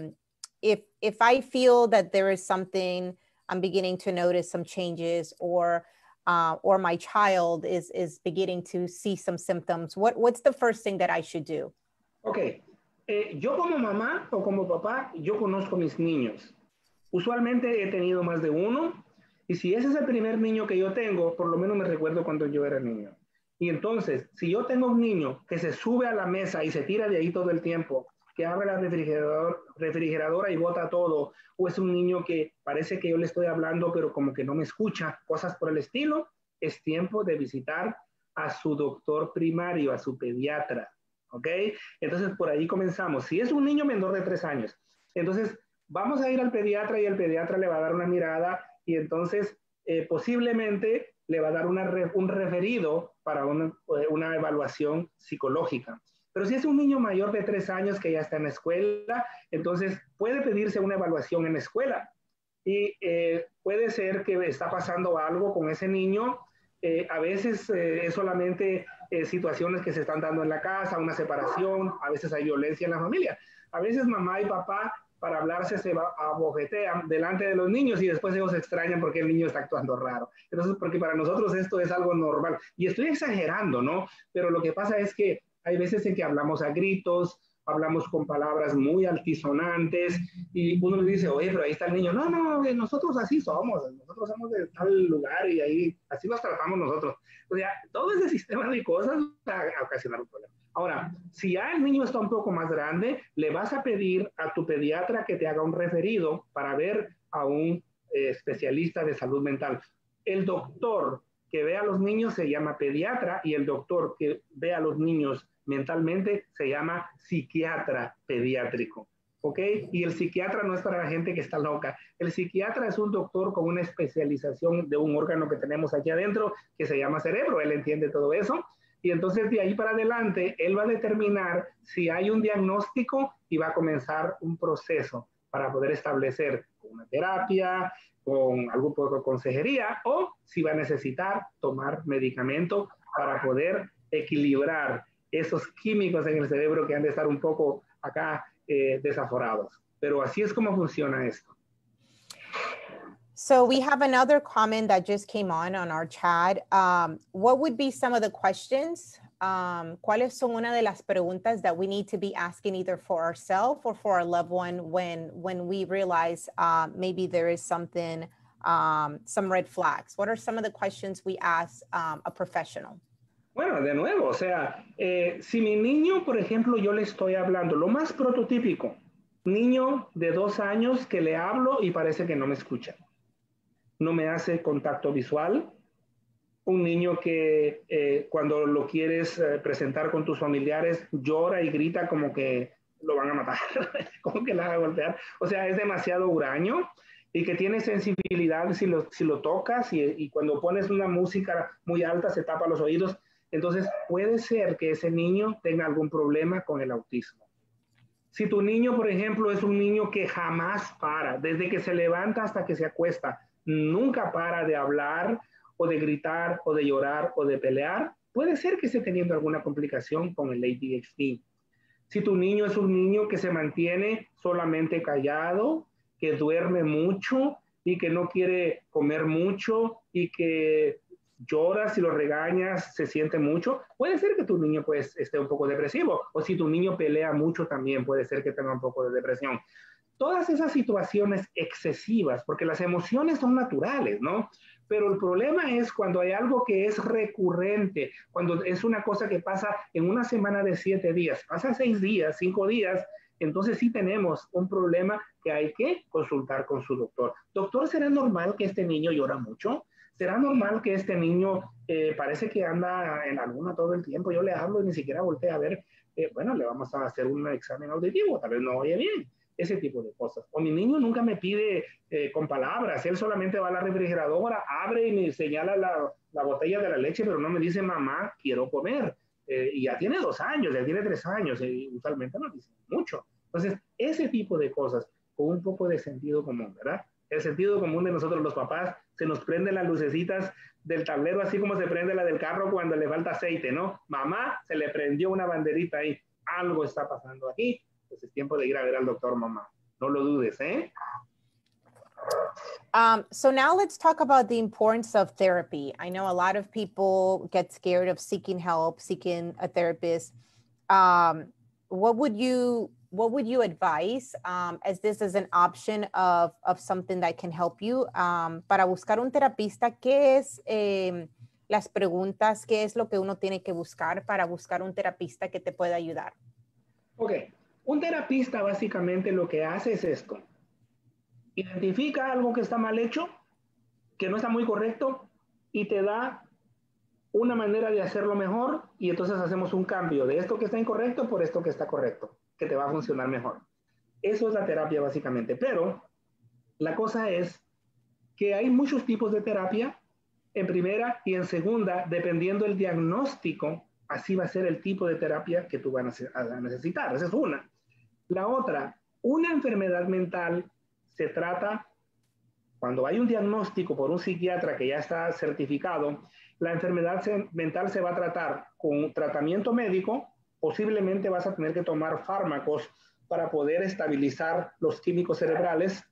If I feel that there is something, I'm beginning to notice some changes, or my child is beginning to see some symptoms, what's the first thing that I should do? Ok, yo como mamá o como papá, yo conozco mis niños. Usualmente he tenido más de uno, y si ese es el primer niño que yo tengo, por lo menos me recuerdo cuando yo era niño. Y entonces, si yo tengo un niño que se sube a la mesa y se tira de ahí todo el tiempo, que abre la refrigeradora y bota todo, o es un niño que parece que yo le estoy hablando, pero como que no me escucha, cosas por el estilo, es tiempo de visitar a su doctor primario, a su pediatra. ¿Ok? Entonces, por ahí comenzamos. Si es un niño menor de 3 años, entonces vamos a ir al pediatra y el pediatra le va a dar una mirada y entonces posiblemente le va a dar un referido para una evaluación psicológica. Pero si es un niño mayor de 3 años que ya está en la escuela, entonces puede pedirse una evaluación en la escuela. Y puede ser que está pasando algo con ese niño. A veces es solamente situaciones que se están dando en la casa, una separación, a veces hay violencia en la familia. A veces mamá y papá para hablarse se abojetean delante de los niños y después ellos se extrañan porque el niño está actuando raro. Entonces, porque para nosotros esto es algo normal. Y estoy exagerando, ¿no? Pero lo que pasa es que hay veces en que hablamos a gritos, hablamos con palabras muy altisonantes y uno le dice, oye, pero ahí está el niño. No, nosotros así somos de tal lugar y ahí así nos tratamos nosotros. O sea, todo ese sistema de cosas va a ocasionar un problema. Ahora, si ya el niño está un poco más grande, le vas a pedir a tu pediatra que te haga un referido para ver a un especialista de salud mental. El doctor que ve a los niños se llama pediatra y el doctor que ve a los niños mentalmente se llama psiquiatra pediátrico. ¿Ok? Y el psiquiatra no es para la gente que está loca. El psiquiatra es un doctor con una especialización de un órgano que tenemos aquí adentro que se llama cerebro. Él entiende todo eso. Y entonces de ahí para adelante, él va a determinar si hay un diagnóstico y va a comenzar un proceso para poder establecer una terapia, con algún poco de consejería, o si va a necesitar tomar medicamento para poder equilibrar esos químicos en el cerebro que han de estar un poco acá desaforados. Pero así es como funciona esto. So we have another comment that just came on our chat. What would be some of the questions? ¿Cuáles son una de las preguntas that we need to be asking either for ourselves or for our loved one when we realize maybe there is something, some red flags? What are some of the questions we ask a professional? Bueno, de nuevo, o sea, si mi niño, por ejemplo, yo le estoy hablando, lo más prototípico, niño de 2 años que le hablo y parece que no me escucha. No me hace contacto visual. Un niño que cuando lo quieres presentar con tus familiares llora y grita como que lo van a matar, como que la van a golpear. O sea, es demasiado huraño y que tiene sensibilidad si lo tocas y cuando pones una música muy alta se tapa los oídos. Entonces puede ser que ese niño tenga algún problema con el autismo. Si tu niño, por ejemplo, es un niño que jamás para, desde que se levanta hasta que se acuesta, nunca para de hablar o de gritar o de llorar o de pelear, puede ser que esté teniendo alguna complicación con el ADHD. Si tu niño es un niño que se mantiene solamente callado, que duerme mucho y que no quiere comer mucho y que llora si lo regañas, se siente mucho, puede ser que tu niño pues esté un poco depresivo. O si tu niño pelea mucho también puede ser que tenga un poco de depresión. Todas esas situaciones excesivas, porque las emociones son naturales, ¿no? Pero el problema es cuando hay algo que es recurrente, cuando es una cosa que pasa en una semana de 7 días, pasa 6 días, 5 días, entonces sí tenemos un problema que hay que consultar con su doctor. Doctor, ¿será normal que este niño llora mucho? ¿Será normal que este niño parece que anda en la luna todo el tiempo? Yo le hablo y ni siquiera voltea a ver. Bueno, le vamos a hacer un examen auditivo, tal vez no oye bien. Ese tipo de cosas. O mi niño nunca me pide con palabras, él solamente va a la refrigeradora, abre y me señala la botella de la leche, pero no me dice, mamá, quiero comer. Y ya tiene 2 años, ya tiene 3 años, y usualmente no dice mucho. Entonces, ese tipo de cosas, con un poco de sentido común, ¿verdad? El sentido común de nosotros los papás, se nos prenden las lucecitas del tablero, así como se prende la del carro cuando le falta aceite, ¿no? Mamá, se le prendió una banderita ahí, algo está pasando aquí, pues es tiempo de ir a ver al doctor, mamá. No lo dudes, ¿eh? So now let's talk about the importance of therapy. I know a lot of people get scared of seeking help, seeking a therapist. What would you advise as this is an option of something that can help you? Para buscar un terapista, ¿qué es las preguntas? ¿Qué es lo que uno tiene que buscar para buscar un terapista que te pueda ayudar? Ok, un terapista básicamente lo que hace es esto. Identifica algo que está mal hecho, que no está muy correcto, y te da una manera de hacerlo mejor, y entonces hacemos un cambio de esto que está incorrecto por esto que está correcto, que te va a funcionar mejor. Eso es la terapia básicamente, pero la cosa es que hay muchos tipos de terapia, en primera y en segunda, dependiendo del diagnóstico, así va a ser el tipo de terapia que tú vas a necesitar. Esa es una. La otra, una enfermedad mental se trata, cuando hay un diagnóstico por un psiquiatra que ya está certificado, la enfermedad mental se va a tratar con tratamiento médico, posiblemente vas a tener que tomar fármacos para poder estabilizar los químicos cerebrales.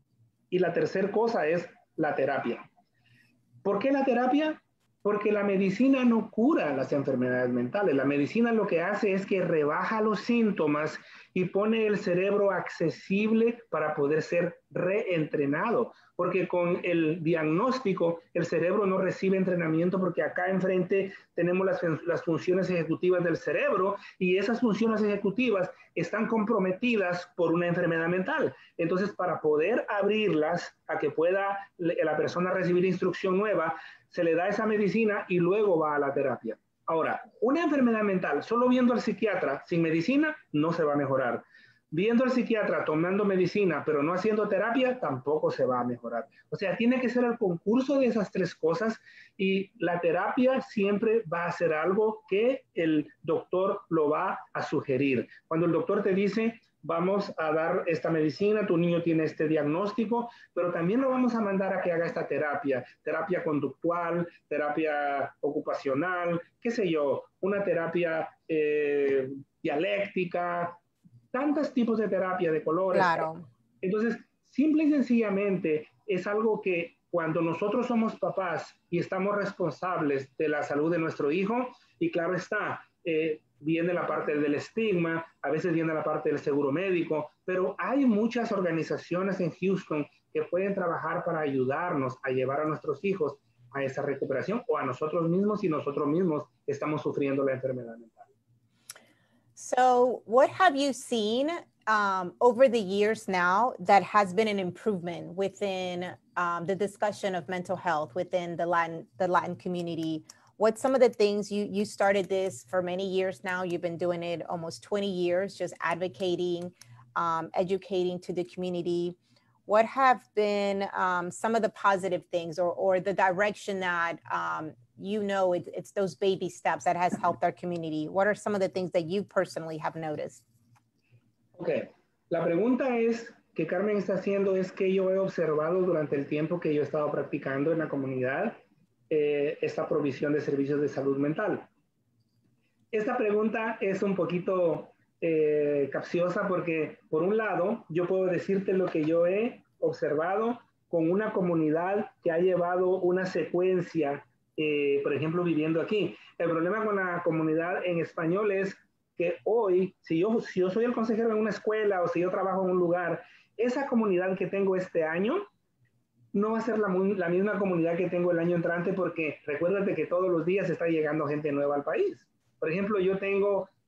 Y la tercera cosa es la terapia. ¿Por qué la terapia? Porque la medicina no cura las enfermedades mentales. La medicina lo que hace es que rebaja los síntomas y pone el cerebro accesible para poder ser reentrenado. Porque con el diagnóstico, el cerebro no recibe entrenamiento porque acá enfrente tenemos las funciones ejecutivas del cerebro y esas funciones ejecutivas están comprometidas por una enfermedad mental. Entonces, para poder abrirlas a que pueda la persona recibir instrucción nueva, se le da esa medicina y luego va a la terapia. Ahora, una enfermedad mental, solo viendo al psiquiatra sin medicina, no se va a mejorar. Viendo al psiquiatra tomando medicina, pero no haciendo terapia, tampoco se va a mejorar. O sea, tiene que ser el concurso de esas tres cosas y la terapia siempre va a ser algo que el doctor lo va a sugerir. Cuando el doctor te dice, vamos a dar esta medicina, tu niño tiene este diagnóstico, pero también lo vamos a mandar a que haga esta terapia, terapia conductual, terapia ocupacional, qué sé yo, una terapia dialéctica, tantos tipos de terapia de colores. Claro. Entonces, simple y sencillamente es algo que cuando nosotros somos papás y estamos responsables de la salud de nuestro hijo, y claro está, viene la parte del estigma, a veces viene la parte del seguro médico, pero hay muchas organizaciones en Houston que pueden trabajar para ayudarnos a llevar a nuestros hijos a esa recuperación o a nosotros mismos si nosotros mismos estamos sufriendo la enfermedad mental. So what have you seen over the years now that has been an improvement within the discussion of mental health within the Latin community? What's some of the things you started this for many years now? You've been doing it almost 20 years, just advocating, educating to the community. What have been some of the positive things or the direction that you know it's those baby steps that has helped our community? What are some of the things that you personally have noticed? Ok, la pregunta es que Carmen está haciendo es que yo he observado durante el tiempo que yo he estado practicando en la comunidad esta provisión de servicios de salud mental. Esta pregunta es un poquito capciosa porque, por un lado, yo puedo decirte lo que yo he observado con una comunidad que ha llevado una secuencia, por ejemplo, viviendo aquí. El problema con la comunidad en español es que hoy, si yo soy el consejero en una escuela o si yo trabajo en un lugar, esa comunidad que tengo este año no va a ser la misma comunidad que tengo el año entrante porque recuérdate que todos los días está llegando gente nueva al país. Por ejemplo, yo tengo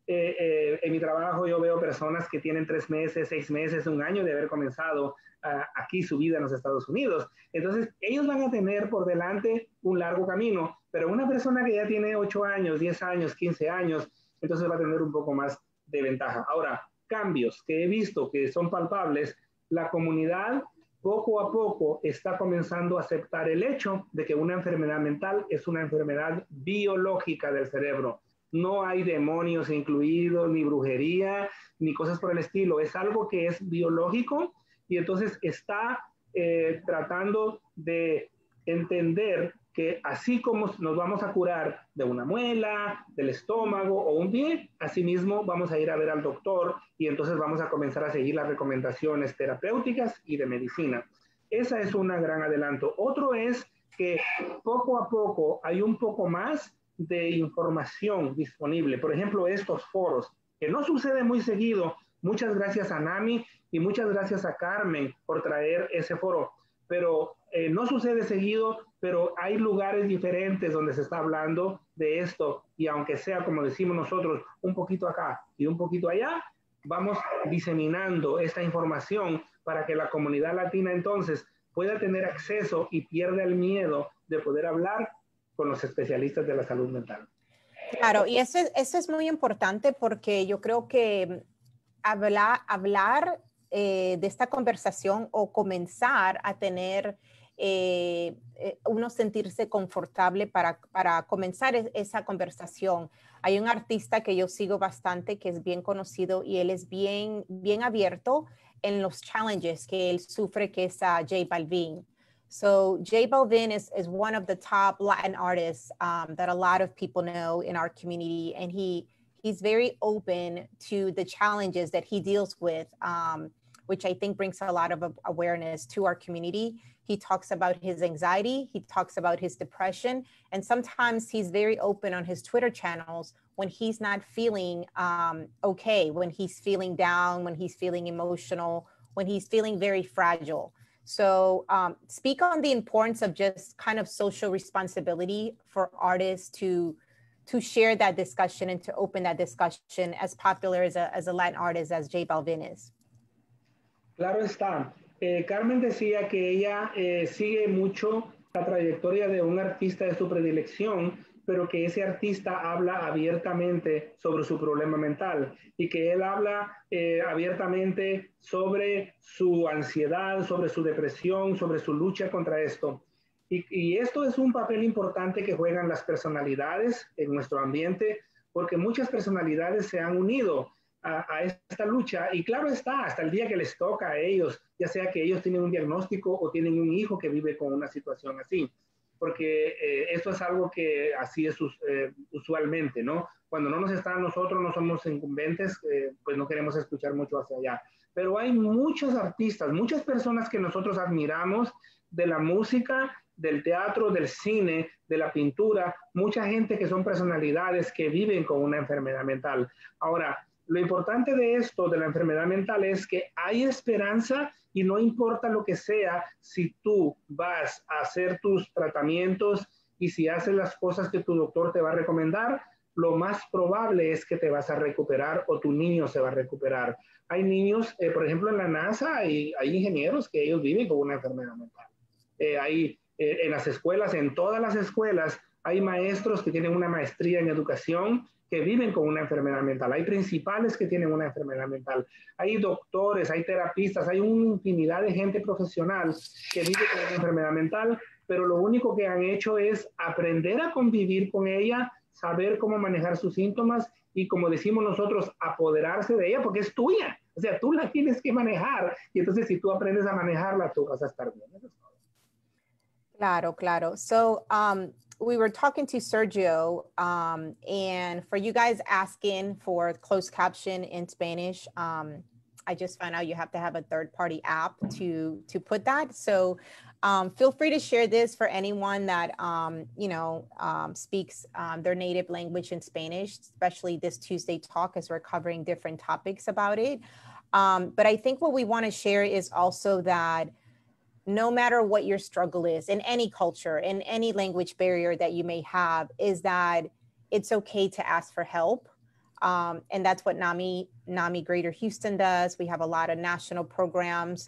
En mi trabajo yo veo personas que tienen 3 meses, 6 meses, un año de haber comenzado aquí su vida en los Estados Unidos. Entonces, ellos van a tener por delante un largo camino, pero una persona que ya tiene 8 años, 10 años, 15 años, entonces va a tener un poco más de ventaja. Ahora, cambios que he visto que son palpables, la comunidad poco a poco está comenzando a aceptar el hecho de que una enfermedad mental es una enfermedad biológica del cerebro. No hay demonios incluidos, ni brujería, ni cosas por el estilo. Es algo que es biológico y entonces está tratando de entender que así como nos vamos a curar de una muela, del estómago o un pie, asimismo vamos a ir a ver al doctor y entonces vamos a comenzar a seguir las recomendaciones terapéuticas y de medicina. Esa es un gran adelanto. Otro es que poco a poco hay un poco más de información disponible. Por ejemplo, estos foros, que no sucede muy seguido. Muchas gracias a Nami y muchas gracias a Carmen por traer ese foro. Pero no sucede seguido, pero hay lugares diferentes donde se está hablando de esto y aunque sea, como decimos nosotros, un poquito acá y un poquito allá, vamos diseminando esta información para que la comunidad latina entonces pueda tener acceso y pierda el miedo de poder hablar con los especialistas de la salud mental. Claro, y eso es muy importante porque yo creo que hablar de esta conversación o comenzar a tener uno sentirse confortable para comenzar esa conversación. Hay un artista que yo sigo bastante que es bien conocido y él es bien, bien abierto en los challenges que él sufre, que es J Balvin. So J Balvin is one of the top Latin artists that a lot of people know in our community, and he's very open to the challenges that he deals with, which I think brings a lot of awareness to our community. He talks about his anxiety, he talks about his depression, and sometimes he's very open on his Twitter channels when he's not feeling okay, when he's feeling down, when he's feeling emotional, when he's feeling very fragile. So speak on the importance of just kind of social responsibility for artists to share that discussion and to open that discussion as popular as a Latin artist as J Balvin is. Claro está. Carmen decía que ella sigue mucho la trayectoria de un artista de su predilección, pero que ese artista habla abiertamente sobre su problema mental y que él habla abiertamente sobre su ansiedad, sobre su depresión, sobre su lucha contra esto. Y esto es un papel importante que juegan las personalidades en nuestro ambiente, porque muchas personalidades se han unido a esta lucha y claro está, hasta el día que les toca a ellos, ya sea que ellos tienen un diagnóstico o tienen un hijo que vive con una situación así, porque esto es algo que así es usualmente, ¿no? Cuando no nos está a nosotros, no somos incumbentes, pues no queremos escuchar mucho hacia allá. Pero hay muchos artistas, muchas personas que nosotros admiramos de la música, del teatro, del cine, de la pintura, mucha gente que son personalidades que viven con una enfermedad mental. Ahora, lo importante de esto, de la enfermedad mental, es que hay esperanza y no importa lo que sea, si tú vas a hacer tus tratamientos y si haces las cosas que tu doctor te va a recomendar, lo más probable es que te vas a recuperar o tu niño se va a recuperar. Hay niños, por ejemplo, en la NASA hay ingenieros que ellos viven con una enfermedad mental. Hay en las escuelas, en todas las escuelas, hay maestros que tienen una maestría en educación que viven con una enfermedad mental. Hay principales que tienen una enfermedad mental. Hay doctores, hay terapistas, hay una infinidad de gente profesional que vive con una enfermedad mental, pero lo único que han hecho es aprender a convivir con ella, saber cómo manejar sus síntomas y, como decimos nosotros, apoderarse de ella porque es tuya. O sea, tú la tienes que manejar y entonces si tú aprendes a manejarla, tú vas a estar bien. Eso es todo. Claro, claro. So we were talking to Sergio, and for you guys asking for closed caption in Spanish, I just found out you have to have a third-party app to put that. So feel free to share this for anyone that speaks their native language in Spanish, especially this Tuesday talk as we're covering different topics about it. But I think what we want to share is also that no matter what your struggle is in any culture, in any language barrier that you may have, is that it's okay to ask for help. And that's what NAMI Greater Houston does. We have a lot of national programs.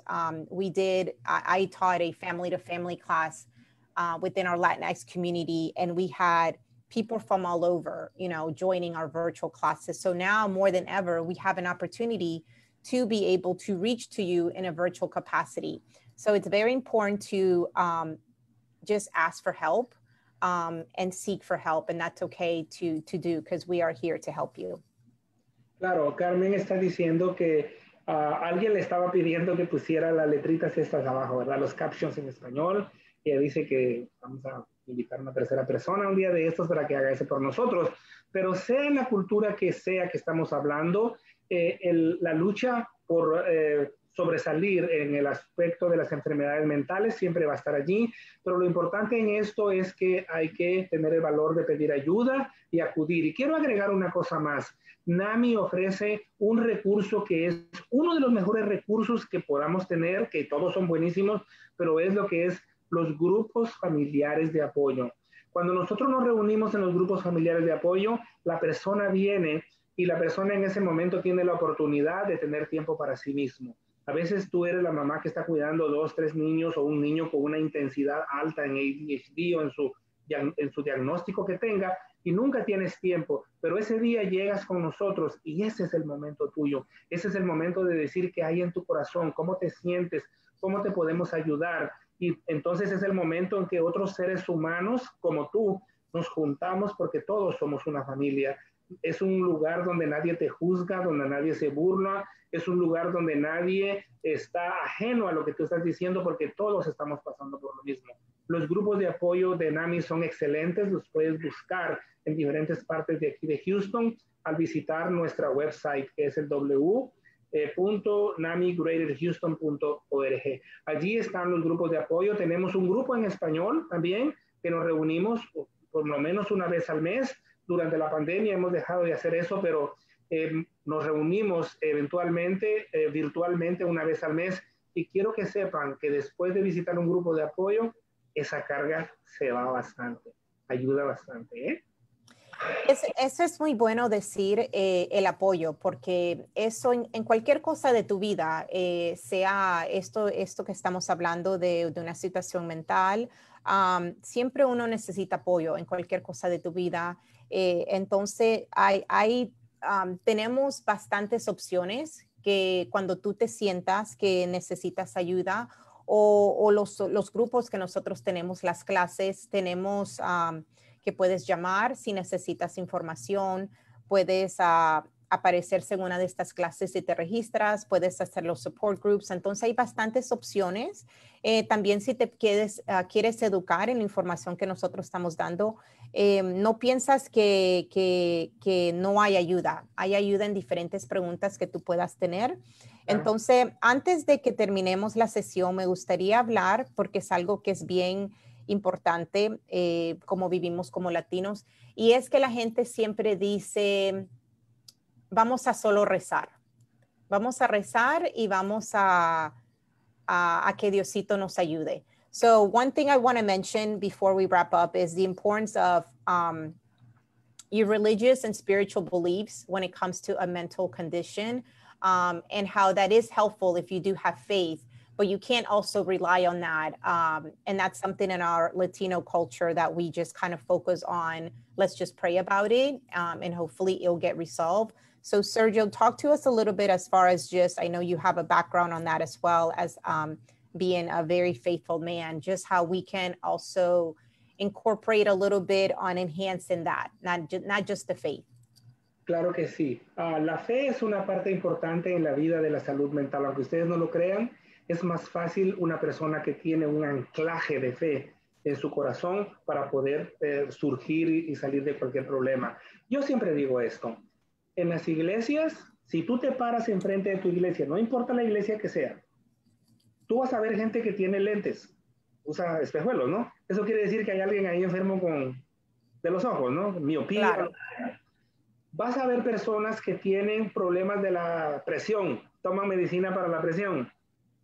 I taught a family-to-family class within our Latinx community, and we had people from all over, joining our virtual classes. So now more than ever, we have an opportunity to be able to reach to you in a virtual capacity. So it's very important to just ask for help and seek for help, and that's okay to do, because we are here to help you. Claro, Carmen está diciendo que alguien le estaba pidiendo que pusiera las letritas estas abajo, ¿verdad? Los captions en español. Y ella dice que vamos a invitar a una tercera persona un día de estos para que haga eso por nosotros. Pero sea en la cultura que sea que estamos hablando, la lucha por sobresalir en el aspecto de las enfermedades mentales siempre va a estar allí, pero lo importante en esto es que hay que tener el valor de pedir ayuda y acudir. Y quiero agregar una cosa más. NAMI ofrece un recurso que es uno de los mejores recursos que podamos tener, que todos son buenísimos, pero es lo que es los grupos familiares de apoyo. Cuando nosotros nos reunimos en los grupos familiares de apoyo, la persona viene y la persona en ese momento tiene la oportunidad de tener tiempo para sí mismo. A veces tú eres la mamá que está cuidando 2, 3 niños o un niño con una intensidad alta en ADHD o en su diagnóstico que tenga y nunca tienes tiempo, pero ese día llegas con nosotros y ese es el momento tuyo. Ese es el momento de decir qué hay en tu corazón, cómo te sientes, cómo te podemos ayudar. Y entonces es el momento en que otros seres humanos como tú nos juntamos porque todos somos una familia. Es un lugar donde nadie te juzga, donde nadie se burla, es un lugar donde nadie está ajeno a lo que tú estás diciendo porque todos estamos pasando por lo mismo. Los grupos de apoyo de NAMI son excelentes, los puedes buscar en diferentes partes de aquí de Houston al visitar nuestra website, que es el www.namigreaterhouston.org. Allí están los grupos de apoyo. Tenemos un grupo en español también que nos reunimos por lo menos una vez al mes. Durante la pandemia hemos dejado de hacer eso, pero nos reunimos eventualmente virtualmente una vez al mes. Y quiero que sepan que después de visitar un grupo de apoyo, esa carga se va bastante, ayuda bastante, ¿eh? Eso es muy bueno decir el apoyo, porque eso en cualquier cosa de tu vida, sea esto que estamos hablando de una situación mental, siempre uno necesita apoyo en cualquier cosa de tu vida. Entonces, tenemos bastantes opciones que cuando tú te sientas que necesitas ayuda o los grupos que nosotros tenemos, las clases, tenemos que puedes llamar si necesitas información, puedes aparecerse en una de estas clases si te registras, puedes hacer los support groups, entonces hay bastantes opciones. También si te quieres educar en la información que nosotros estamos dando, no piensas que no hay ayuda en diferentes preguntas que tú puedas tener. Entonces, antes de que terminemos la sesión, me gustaría hablar, porque es algo que es bien importante, como vivimos como latinos, y es que la gente siempre dice, vamos a solo rezar. Vamos a rezar y vamos a que Diosito nos ayude. So one thing I want to mention before we wrap up is the importance of your religious and spiritual beliefs when it comes to a mental condition, and how that is helpful if you do have faith, but you can't also rely on that. And that's something in our Latino culture that we just kind of focus on. Let's just pray about it, and hopefully it'll get resolved. So Sergio, talk to us a little bit as far as just, I know you have a background on that as well as being a very faithful man, just how we can also incorporate a little bit on enhancing that, not just the faith. Claro que sí. La fe es una parte importante en la vida de la salud mental. Aunque ustedes no lo crean, es más fácil una persona que tiene un anclaje de fe en su corazón para poder surgir y salir de cualquier problema. Yo siempre digo esto. En las iglesias, si tú te paras enfrente de tu iglesia, no importa la iglesia que sea, tú vas a ver gente que tiene lentes, usa espejuelos, ¿no? Eso quiere decir que hay alguien ahí enfermo de los ojos, ¿no? Miopía. Claro. Vas a ver personas que tienen problemas de la presión, toman medicina para la presión.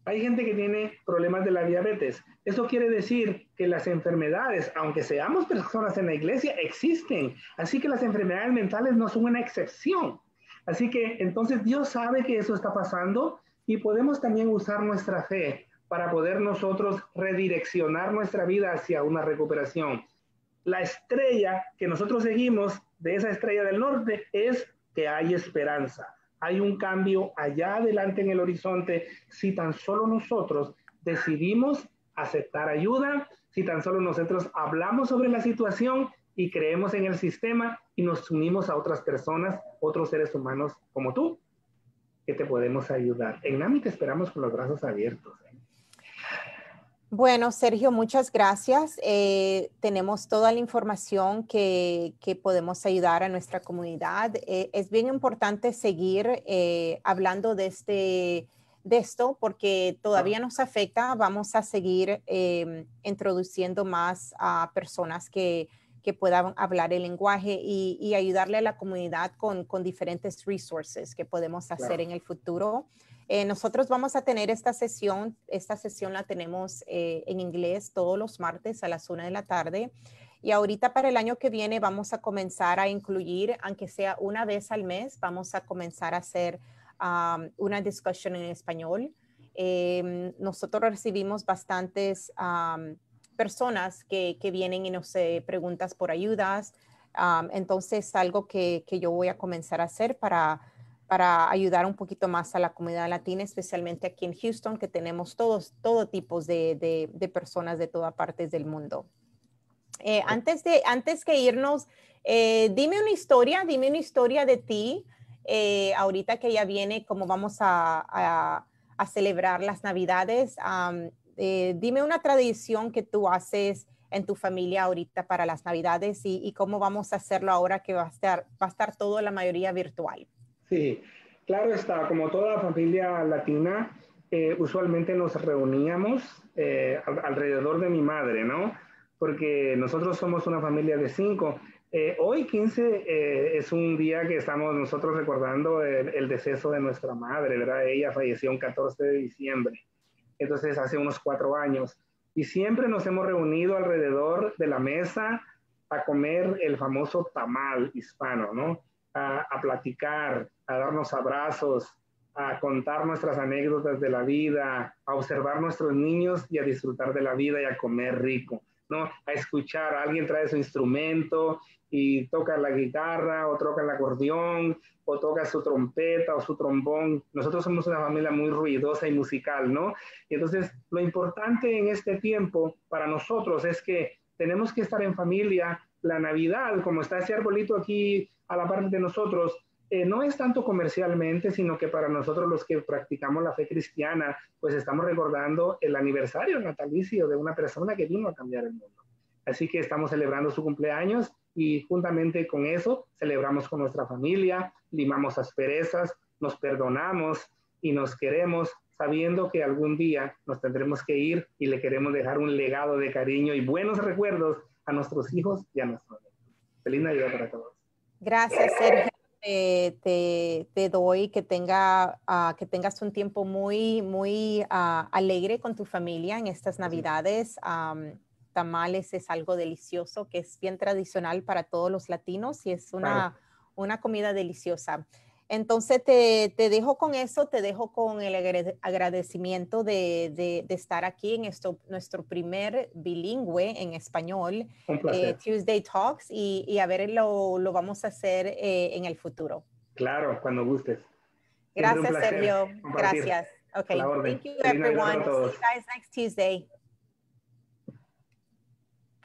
Hay gente que tiene problemas de la diabetes. Eso quiere decir que las enfermedades, aunque seamos personas en la iglesia, existen. Así que las enfermedades mentales no son una excepción. Así que entonces Dios sabe que eso está pasando y podemos también usar nuestra fe para poder nosotros redireccionar nuestra vida hacia una recuperación. La estrella que nosotros seguimos de esa estrella del norte es que hay esperanza. Hay un cambio allá adelante en el horizonte si tan solo nosotros decidimos aceptar ayuda, si tan solo nosotros hablamos sobre la situación y creemos en el sistema y nos unimos a otras personas, otros seres humanos como tú, que te podemos ayudar. En NAMI te esperamos con los brazos abiertos. Bueno, Sergio, muchas gracias. Tenemos toda la información que podemos ayudar a nuestra comunidad. Es bien importante seguir hablando de esto porque todavía nos afecta. Vamos a seguir introduciendo más a personas que puedan hablar el lenguaje y ayudarle a la comunidad con diferentes resources que podemos hacer en el futuro. Nosotros vamos a tener esta sesión la tenemos en inglés todos los martes a las 1 de la tarde. Y ahorita para el año que viene vamos a comenzar a incluir, aunque sea una vez al mes, vamos a comenzar a hacer una discussion en español. Nosotros recibimos bastantes personas que vienen y nos preguntas por ayudas. Entonces, algo que yo voy a comenzar a hacer para ayudar un poquito más a la comunidad latina, especialmente aquí en Houston, que tenemos todo tipos de personas de todas partes del mundo. Antes que irnos, dime una historia de ti, ahorita que ya viene, como vamos a celebrar las Navidades. Dime una tradición que tú haces en tu familia ahorita para las Navidades y cómo vamos a hacerlo ahora que va a estar todo la mayoría virtual. Sí, claro está, como toda familia latina, usualmente nos reuníamos alrededor de mi madre, ¿no? Porque nosotros somos una familia de 5. Hoy 15 es un día que estamos nosotros recordando el deceso de nuestra madre, ¿verdad? Ella falleció un 14 de diciembre, entonces hace unos 4 años. Y siempre nos hemos reunido alrededor de la mesa a comer el famoso tamal hispano, ¿no? A platicar, a darnos abrazos, a contar nuestras anécdotas de la vida, a observar nuestros niños y a disfrutar de la vida y a comer rico, ¿no? A escuchar, alguien trae su instrumento y toca la guitarra o toca el acordeón o toca su trompeta o su trombón. Nosotros somos una familia muy ruidosa y musical, ¿no? Y entonces, lo importante en este tiempo para nosotros es que tenemos que estar en familia. La Navidad, como está ese arbolito aquí a la parte de nosotros, no es tanto comercialmente, sino que para nosotros los que practicamos la fe cristiana, pues estamos recordando el aniversario natalicio de una persona que vino a cambiar el mundo. Así que estamos celebrando su cumpleaños y juntamente con eso celebramos con nuestra familia, limamos asperezas, nos perdonamos y nos queremos, sabiendo que algún día nos tendremos que ir y le queremos dejar un legado de cariño y buenos recuerdos a nuestros hijos y a nuestros nietos. Feliz Navidad para todos. Gracias, Sergio. Te doy que tengas un tiempo muy alegre con tu familia en estas Navidades. Tamales es algo delicioso que es bien tradicional para todos los latinos y es una comida deliciosa. Entonces te dejo con eso, te dejo con el agradecimiento de estar aquí en nuestro primer bilingüe en español, Tuesday Talks, y a ver, lo vamos a hacer en el futuro. Claro, cuando gustes. Gracias, Sergio. Gracias. Okay. Thank you, everyone. See you guys next Tuesday.